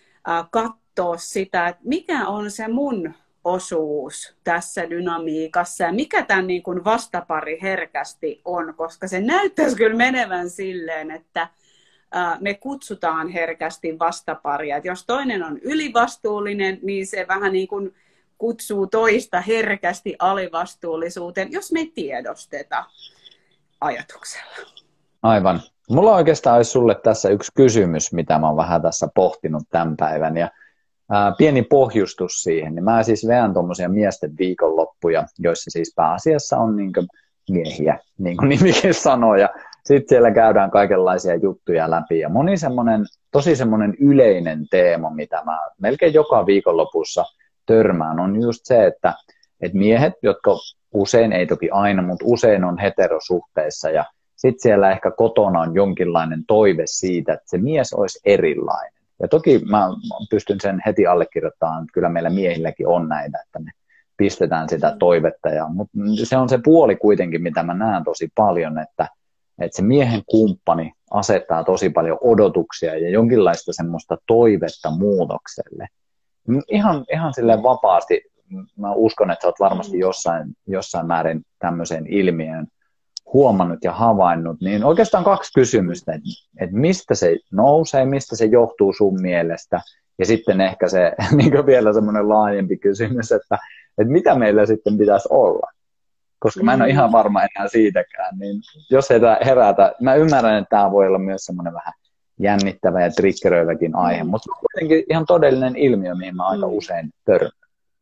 katsoa sitä, että mikä on se mun osuus tässä dynamiikassa ja mikä tämän niin kun vastapari herkästi on, koska se näyttäisi kyllä menevän silleen, että me kutsutaan herkästi vastaparia. Et jos toinen on ylivastuullinen, niin se vähän niin kuin kutsuu toista herkästi alivastuullisuuteen, jos me ei tiedosteta ajatuksella. Aivan. Mulla oikeastaan olisi sulle tässä yksi kysymys, mitä mä oon vähän tässä pohtinut tämän päivän. Ja pieni pohjustus siihen. Niin mä siis veän tuommoisia miesten viikonloppuja, joissa siis pääasiassa on niin kuin miehiä, niin kuin nimikin sanoo. Ja sitten siellä käydään kaikenlaisia juttuja läpi. Ja tosi semmoinen yleinen teema, mitä mä melkein joka viikonlopussa törmään, on just se, että miehet, jotka usein, ei toki aina, mutta usein on heterosuhteissa ja sitten siellä ehkä kotona on jonkinlainen toive siitä, että se mies olisi erilainen. Ja toki mä pystyn sen heti allekirjoittamaan, että kyllä meillä miehilläkin on näitä, että me pistetään sitä toivetta. Mutta se on se puoli kuitenkin, mitä mä näen tosi paljon, että se miehen kumppani asettaa tosi paljon odotuksia ja jonkinlaista semmoista toivetta muutokselle. Ihan silleen vapaasti, mä uskon, että sä oot varmasti jossain määrin tämmöiseen ilmiön huomannut ja havainnut, niin oikeastaan 2 kysymystä, että mistä se nousee, mistä se johtuu sun mielestä, ja sitten ehkä se niin vielä semmoinen laajempi kysymys, että mitä meillä sitten pitäisi olla. Koska mä en ole ihan varma enää siitäkään, niin jos herätä, mä ymmärrän, että tämä voi olla myös semmoinen vähän jännittävä ja triggeröiväkin aihe, mutta se on kuitenkin ihan todellinen ilmiö, mihin mä aika usein törmään.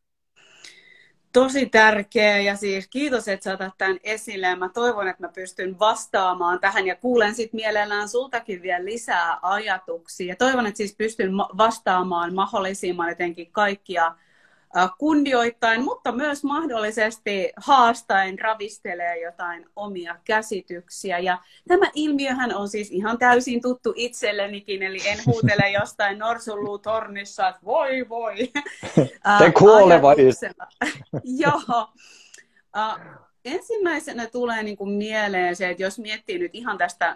Tosi tärkeä ja siis kiitos, että sä otat tämän esille ja mä toivon, että mä pystyn vastaamaan tähän ja kuulen sit mielellään sultakin vielä lisää ajatuksia ja toivon, että siis pystyn vastaamaan mahdollisimman jotenkin kaikkia kunnioittain, mutta myös mahdollisesti haastaen ravistelee jotain omia käsityksiä. Ja tämä ilmiöhän on siis ihan täysin tuttu itsellenikin, eli en huutele jostain norsunluutornissa, että voi voi. Se kuoleva Joo. Ensimmäisenä tulee niin kuin mieleen se, että jos miettii nyt ihan tästä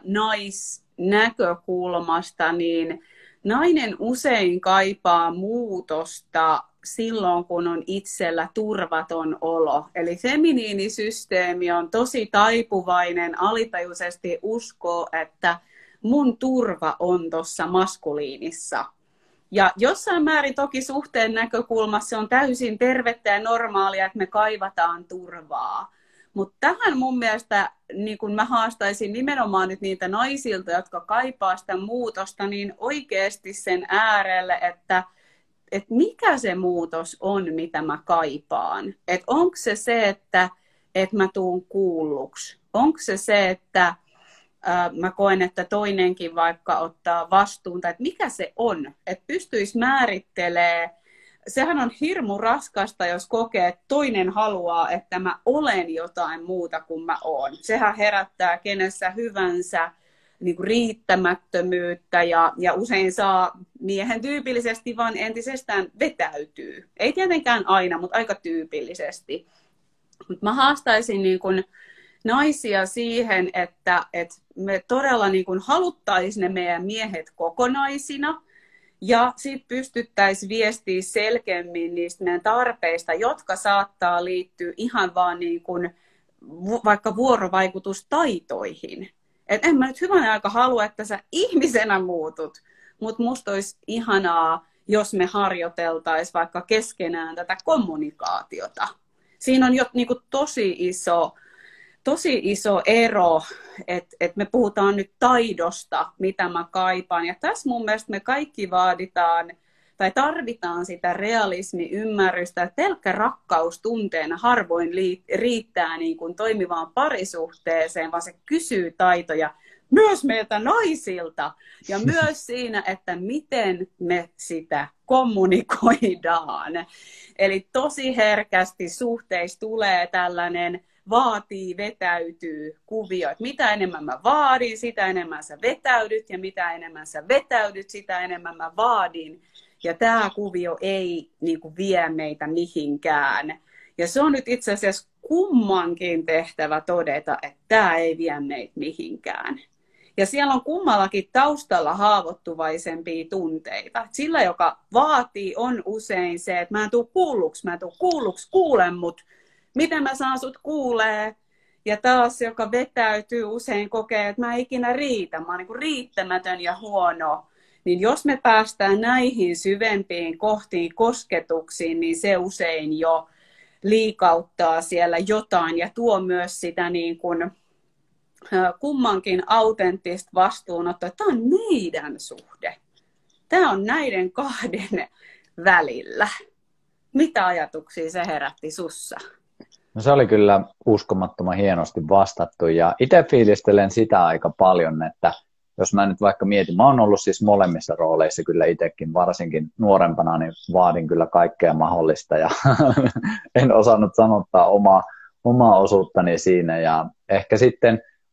naisnäkökulmasta, niin nainen usein kaipaa muutosta silloin, kun on itsellä turvaton olo. Eli feminiinisysteemi on tosi taipuvainen alitajuisesti uskoo, että mun turva on tuossa maskuliinissa. Ja jossain määrin toki suhteen näkökulmassa se on täysin tervettä ja normaalia, että me kaivataan turvaa. Mutta tähän mun mielestä, niin kun mä haastaisin nimenomaan nyt niitä naisilta, jotka kaipaa sitä muutosta, niin oikeasti sen äärelle, että mikä se muutos on, mitä mä kaipaan. Että onko se, että mä tuun kuulluksi? Onko se, että mä koen, että toinenkin vaikka ottaa vastuun, tai että mikä se on? Että pystyisi määrittelemään. Sehän on hirmu raskasta, jos kokee, että toinen haluaa, että mä olen jotain muuta kuin mä oon. Sehän herättää kenessä hyvänsä niin kuin riittämättömyyttä ja usein saa miehen tyypillisesti vaan entisestään vetäytyy. Ei tietenkään aina, mutta aika tyypillisesti. Mut mä haastaisin niin kuin naisia siihen, että me todella niin kuin haluttaisiin ne meidän miehet kokonaisina ja sitten pystyttäisiin viestiä selkeämmin niistä meidän tarpeista, jotka saattaa liittyä ihan vaan niin kuin vaikka vuorovaikutustaitoihin. Et en mä nyt hyvän aika halua, että sä ihmisenä muutut, mutta musta olisi ihanaa, jos me harjoiteltaisiin vaikka keskenään tätä kommunikaatiota. Siinä on jo niin kuin tosi iso ero, että me puhutaan nyt taidosta, mitä mä kaipaan. Ja tässä mun mielestä me kaikki vaaditaan tai tarvitaan sitä realismi-ymmärrystä, että pelkkä rakkaus tunteena harvoin riittää niin kuin toimivaan parisuhteeseen, vaan se kysyy taitoja myös meiltä naisilta ja myös siinä, että miten me sitä kommunikoidaan. Eli tosi herkästi suhteissa tulee tällainen vaatii, vetäytyy kuvio. Että mitä enemmän mä vaadin, sitä enemmän sä vetäydyt ja mitä enemmän sä vetäydyt, sitä enemmän mä vaadin. Ja tämä kuvio ei niin kuin vie meitä mihinkään. Ja se on nyt itse asiassa kummankin tehtävä todeta, että tämä ei vie meitä mihinkään. Ja siellä on kummallakin taustalla haavoittuvaisempia tunteita. Sillä, joka vaatii, on usein se, että mä en tule kuulluksi, kuulen mut. Miten mä saan sut kuulee? Ja taas, joka vetäytyy, usein kokee, että mä en ikinä riitä. Mä oon niin kuin riittämätön ja huono. Niin jos me päästään näihin syvempiin kohtiin, kosketuksiin, niin se usein jo liikauttaa siellä jotain ja tuo myös sitä niin kuin kummankin autenttista vastuunottoa. Tämä on meidän suhde. Tämä on näiden kahden välillä. Mitä ajatuksia se herätti sussa? No se oli kyllä uskomattoman hienosti vastattu ja itse fiilistelen sitä aika paljon, että jos mä nyt vaikka mietin, mä oon ollut siis molemmissa rooleissa kyllä itsekin, varsinkin nuorempana, niin vaadin kyllä kaikkea mahdollista ja en osannut sanottaa omaa osuuttani siinä ja ehkä sitten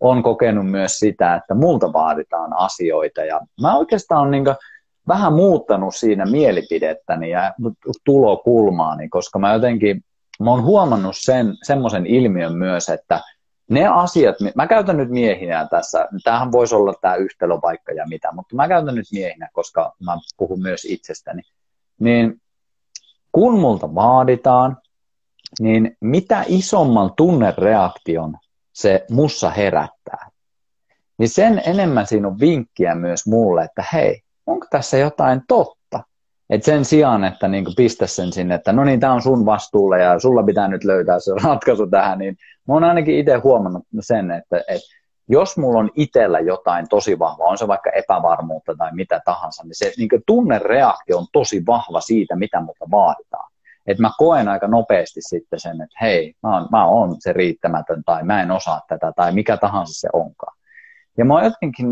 on kokenut myös sitä, että multa vaaditaan asioita. Ja mä oikeastaan olen niin vähän muuttanut siinä mielipidettäni ja tulokulmaani, koska mä oon huomannut semmoisen ilmiön myös, että ne asiat, mä käytän nyt miehinä tässä, tämähän voisi olla tämä yhtälöpaikka ja mitä, mutta mä käytän nyt miehinä, koska mä puhun myös itsestäni, niin kun multa vaaditaan, niin mitä isomman tunnereaktion se mussa herättää, niin sen enemmän siinä on vinkkiä myös mulle, että hei, onko tässä jotain totta? Et sen sijaan, että niinku pistä sen sinne, että no niin, tämä on sun vastuulla ja sulla pitää nyt löytää se ratkaisu tähän, niin mä oon ainakin itse huomannut sen, että jos mulla on itsellä jotain tosi vahvaa, on se vaikka epävarmuutta tai mitä tahansa, niin se niinku tunnereaktio on tosi vahva siitä, mitä multa vaaditaan. Että mä koen aika nopeasti sitten sen, että hei, mä oon se riittämätön tai mä en osaa tätä tai mikä tahansa se onkaan. Ja mä oon jotenkin,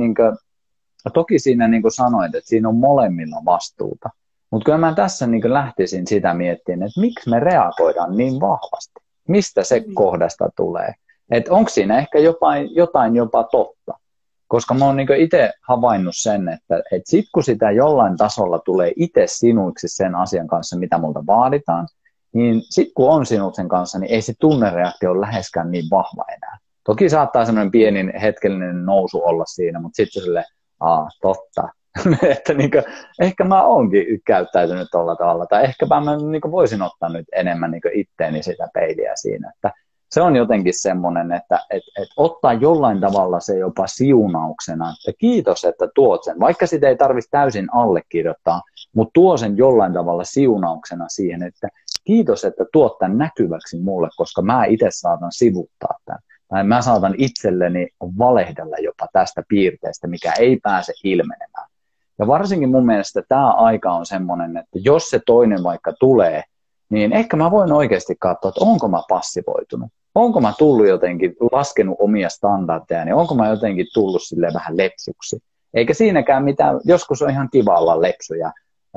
toki siinä niin kuin sanoit, että siinä on molemmilla vastuuta. Mutta kyllä mä tässä lähtisin sitä miettimään, että miksi me reagoidaan niin vahvasti? Mistä se kohdasta tulee? Että onko siinä ehkä jotain jopa totta? Koska mä oon itse havainnut sen, että sit kun sitä jollain tasolla tulee itse sinuiksi sen asian kanssa, mitä multa vaaditaan, niin sit kun on sinut sen kanssa, niin ei se tunnereaktio ole läheskään niin vahva enää. Toki saattaa semmoinen pieni hetkellinen nousu olla siinä, mutta sitten silleen, totta. Että ehkä mä oonkin käyttäytynyt tuolla tavalla, tai ehkäpä mä voisin ottaa nyt enemmän itteeni sitä peiliä siinä, että se on jotenkin semmoinen, että ottaa jollain tavalla se jopa siunauksena, että kiitos, että tuot sen, vaikka sitä ei tarvitse täysin allekirjoittaa, mutta tuo sen jollain tavalla siunauksena siihen, että kiitos, että tuot tämän näkyväksi mulle, koska mä itse saatan sivuttaa tämän. Tai mä saatan itselleni valehdella jopa tästä piirteestä, mikä ei pääse ilmenemään. Ja varsinkin mun mielestä tämä aika on semmoinen, että jos se toinen vaikka tulee, niin ehkä mä voin oikeasti katsoa, että onko mä passivoitunut. Onko mä tullut jotenkin, laskenut omia standardeja, niin onko mä jotenkin tullut silleen vähän lepsuksi. Eikä siinäkään mitään, joskus on ihan kiva olla lepsu ja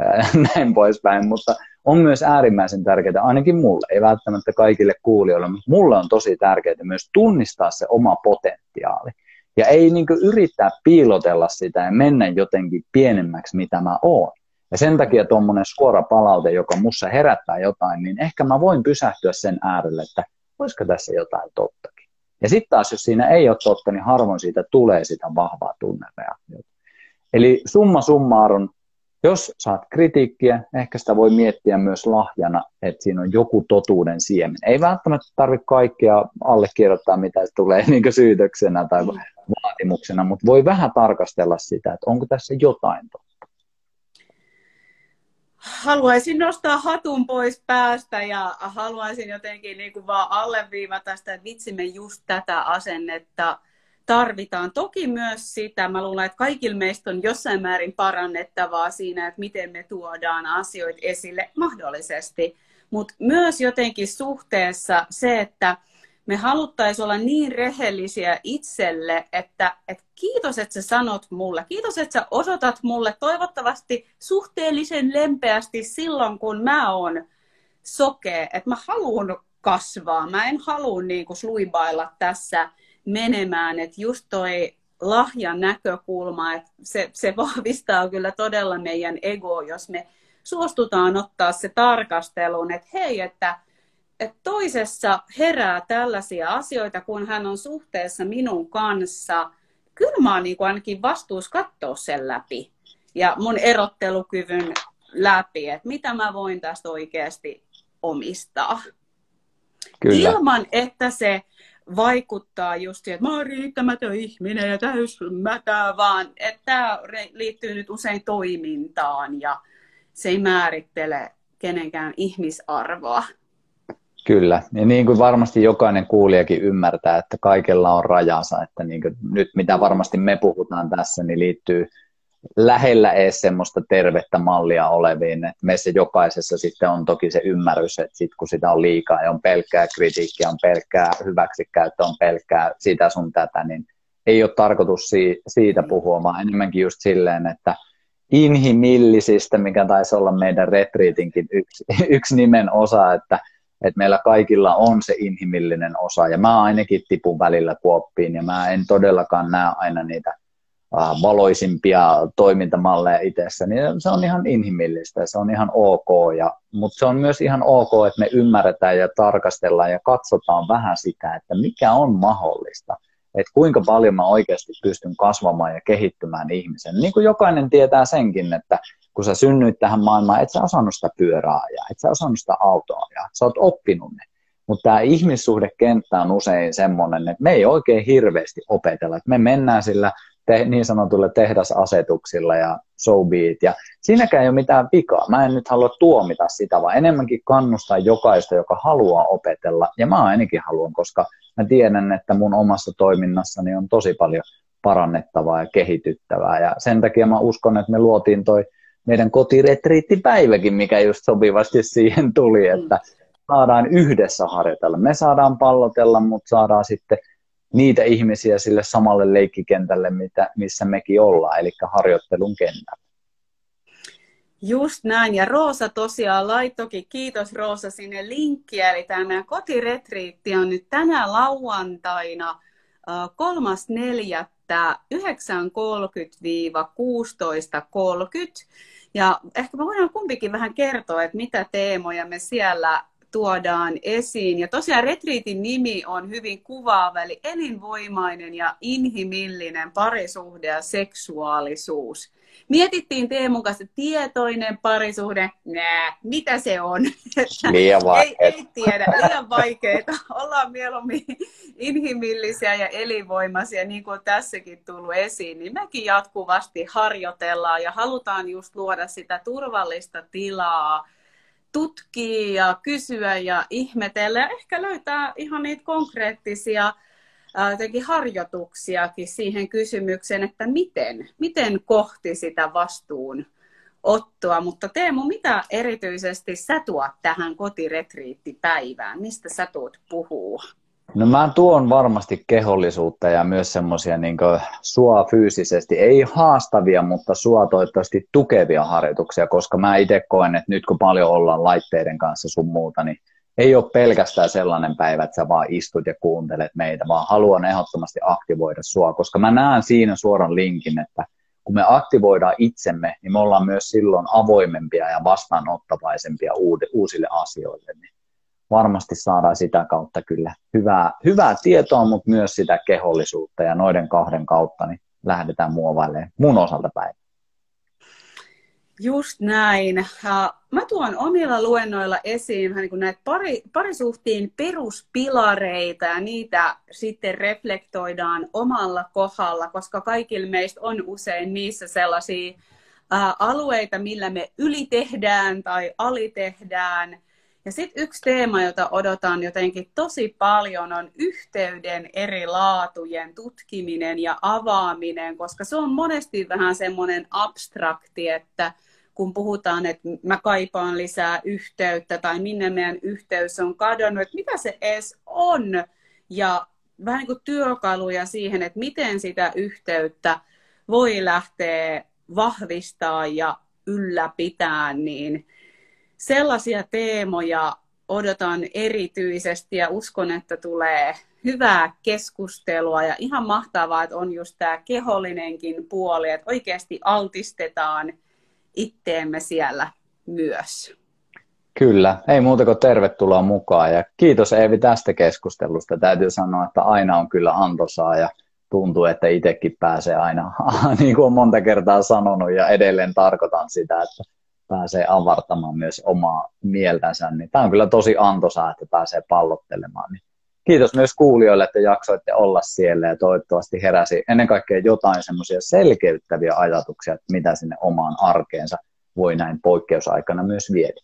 näin poispäin, mutta on myös äärimmäisen tärkeää, ainakin mulle, ei välttämättä kaikille kuulijoille, mutta mulle on tosi tärkeää myös tunnistaa se oma potentiaali. Ja ei yrittää piilotella sitä ja mennä jotenkin pienemmäksi, mitä mä oon. Ja sen takia tuommoinen suora palaute, joka mussa herättää jotain, niin ehkä mä voin pysähtyä sen äärelle, että olisiko tässä jotain tottakin. Ja sitten taas, jos siinä ei ole totta, niin harvoin siitä tulee sitä vahvaa tunnereaktiota. Eli summa summarum, jos saat kritiikkiä, ehkä sitä voi miettiä myös lahjana, että siinä on joku totuuden siemen. Ei välttämättä tarvitse kaikkea allekirjoittaa, mitä tulee syytöksenä tai vaatimuksena, mutta voi vähän tarkastella sitä, että onko tässä jotain totta. Haluaisin nostaa hatun pois päästä ja haluaisin jotenkin vaan alleviivata sitä, että vitsimme just tätä asennetta tarvitaan. Toki myös sitä, mä luulen, että kaikilla meistä on jossain määrin parannettavaa siinä, että miten me tuodaan asioita esille mahdollisesti, mutta myös jotenkin suhteessa se, että me haluttaisiin olla niin rehellisiä itselle, että kiitos, että sä sanot mulle, kiitos, että sä osoitat mulle toivottavasti suhteellisen lempeästi silloin, kun mä oon sokea, että mä haluan kasvaa, mä en halua sluibailla tässä menemään, että just toi lahjan näkökulma, että se vahvistaa kyllä todella meidän egoa, jos me suostutaan ottaa se tarkasteluun, että hei, että toisessa herää tällaisia asioita, kun hän on suhteessa minun kanssa. Kyllä mä oon ainakin vastuus katsoa sen läpi ja mun erottelukyvyn läpi, että mitä mä voin tästä oikeasti omistaa. Kyllä. Ilman, että se vaikuttaa just siihen, että mä oon riittämätön ihminen ja täysmätää, vaan että tämä liittyy nyt usein toimintaan ja se ei määrittele kenenkään ihmisarvoa. Kyllä, ja niin kuin varmasti jokainen kuulijakin ymmärtää, että kaikella on rajansa, että niin kuin nyt mitä varmasti me puhutaan tässä, niin liittyy lähellä edes semmoista tervettä mallia oleviin, että meissä jokaisessa sitten on toki se ymmärrys, että sit kun sitä on liikaa ja on pelkkää kritiikkiä, on pelkkää hyväksikäyttö, on pelkkää sitä sun tätä, niin ei ole tarkoitus siitä puhua, vaan enemmänkin just silleen, että inhimillisistä, mikä taisi olla meidän retriitinkin yksi nimen osa, että että meillä kaikilla on se inhimillinen osa, ja mä ainakin tipun välillä kuoppiin, ja mä en todellakaan näe aina niitä valoisimpia toimintamalleja itsessä, niin se on ihan inhimillistä, se on ihan ok, mutta se on myös ihan ok, että me ymmärretään ja tarkastellaan ja katsotaan vähän sitä, että mikä on mahdollista, että kuinka paljon mä oikeasti pystyn kasvamaan ja kehittymään ihmisen. Niin kuin jokainen tietää senkin, että kun sä synnyit tähän maailmaan, et sä osannut sitä pyörää ajaa, et sä osannut sitä autoa ajaa, sä oot oppinut ne. Mutta tämä ihmissuhdekenttä on usein semmoinen, että me ei oikein hirveästi opetella, että me mennään sillä niin sanotuilla tehdasasetuksilla ja so be it. Ja siinäkään ei ole mitään vikaa. Mä en nyt halua tuomita sitä, vaan enemmänkin kannustaa jokaista, joka haluaa opetella. Ja mä ainakin haluan, koska mä tiedän, että mun omassa toiminnassani on tosi paljon parannettavaa ja kehityttävää. Ja sen takia mä uskon, että me luotiin toi meidän kotiretriittipäiväkin, mikä just sopivasti siihen tuli, että saadaan yhdessä harjoitella. Me saadaan pallotella, mutta saadaan sitten niitä ihmisiä sille samalle leikkikentälle, missä mekin ollaan, eli harjoittelun kentällä. Just näin, ja Roosa tosiaan laittokin, kiitos Roosa, sinne linkkiä, eli tämä meidän kotiretriitti on nyt tänä lauantaina 3.4. 9.30–16.30, ja ehkä me voidaan kumpikin vähän kertoa, että mitä teemoja me siellä tuodaan esiin. Ja tosiaan retriitin nimi on hyvin kuvaava, eli elinvoimainen ja inhimillinen parisuhde ja seksuaalisuus. Mietittiin Teemun kanssa, tietoinen parisuhde, mitä se on? Liian ei tiedä, liian vaikeita. Ollaan mieluummin inhimillisiä ja elinvoimaisia, niin kuin tässäkin tullut esiin. Niin mekin jatkuvasti harjoitellaan ja halutaan just luoda sitä turvallista tilaa, tutkia ja kysyä ja ihmetellä ja ehkä löytää ihan niitä konkreettisia harjoituksiakin siihen kysymykseen, että miten kohti sitä vastuunottoa. Mutta Teemu, mitä erityisesti sä tuot tähän kotiretriittipäivään? Mistä sä tuot puhua? No mä tuon varmasti kehollisuutta ja myös semmoisia niin sua fyysisesti, ei haastavia, mutta sua toivottavasti tukevia harjoituksia, koska mä itse koen, että nyt kun paljon ollaan laitteiden kanssa sun muuta, niin ei ole pelkästään sellainen päivä, että sä vaan istut ja kuuntelet meitä, vaan haluan ehdottomasti aktivoida sua, koska mä näen siinä suoran linkin, että kun me aktivoidaan itsemme, niin me ollaan myös silloin avoimempia ja vastaanottavaisempia uusille asioille. Niin varmasti saadaan sitä kautta kyllä hyvää tietoa, mutta myös sitä kehollisuutta, ja noiden kahden kautta niin lähdetään muovailemaan mun osalta päivä. Just näin. Mä tuon omilla luennoilla esiin vähän niin kuin näitä parisuhteen peruspilareita, ja niitä sitten reflektoidaan omalla kohdalla, koska kaikilla meistä on usein niissä sellaisia alueita, millä me ylitehdään tai alitehdään. Ja sitten yksi teema, jota odotan jotenkin tosi paljon, on yhteyden eri laatujen tutkiminen ja avaaminen, koska se on monesti vähän semmoinen abstrakti, että kun puhutaan, että mä kaipaan lisää yhteyttä tai minne meidän yhteys on kadonnut, että mitä se edes on, ja vähän niin kuin työkaluja siihen, että miten sitä yhteyttä voi lähteä vahvistaa ja ylläpitää, niin sellaisia teemoja odotan erityisesti ja uskon, että tulee hyvää keskustelua ja ihan mahtavaa, että on just tämä kehollinenkin puoli, että oikeasti altistetaan itteemme siellä myös. Kyllä, ei muuta kuin tervetuloa mukaan, ja kiitos Eevi tästä keskustelusta. Täytyy sanoa, että aina on kyllä antoisaa ja tuntuu, että itsekin pääsee aina, niin kuin olen monta kertaa sanonut ja edelleen tarkoitan sitä, että pääsee avartamaan myös omaa mieltänsä, niin tämä on kyllä tosi antoisaa, että pääsee pallottelemaan. Niin kiitos myös kuulijoille, että jaksoitte olla siellä, ja toivottavasti heräsi ennen kaikkea jotain semmoisia selkeyttäviä ajatuksia, että mitä sinne omaan arkeensa voi näin poikkeusaikana myös viedä.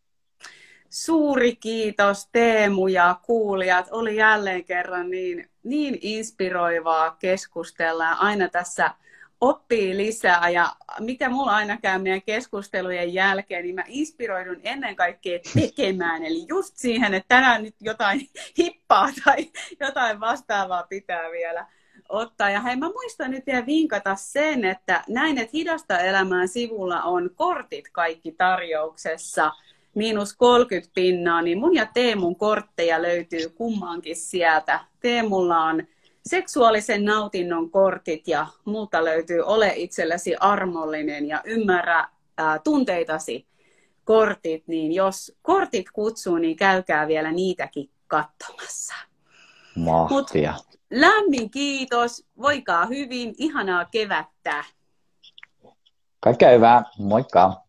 Suuri kiitos Teemu ja kuulijat. Oli jälleen kerran niin inspiroivaa keskustella, ja aina tässä oppii lisää, ja mitä mulla aina käy meidän keskustelujen jälkeen, niin mä inspiroidun ennen kaikkea tekemään, eli just siihen, että tänään nyt jotain hippaa tai jotain vastaavaa pitää vielä ottaa. Ja hei, mä muistan nyt vielä vinkata sen, että näin, että Hidasta elämää sivulla on kortit kaikki tarjouksessa, -30%, niin mun ja Teemun kortteja löytyy kummankin sieltä. Teemulla on seksuaalisen nautinnon kortit ja multa löytyy ole itsellesi armollinen ja ymmärrä tunteitasi kortit, niin jos kortit kutsuu, niin käykää vielä niitäkin katsomassa. Mahtia. Lämmin kiitos, voikaa hyvin, ihanaa kevättä. Kaikkea hyvää, moikka!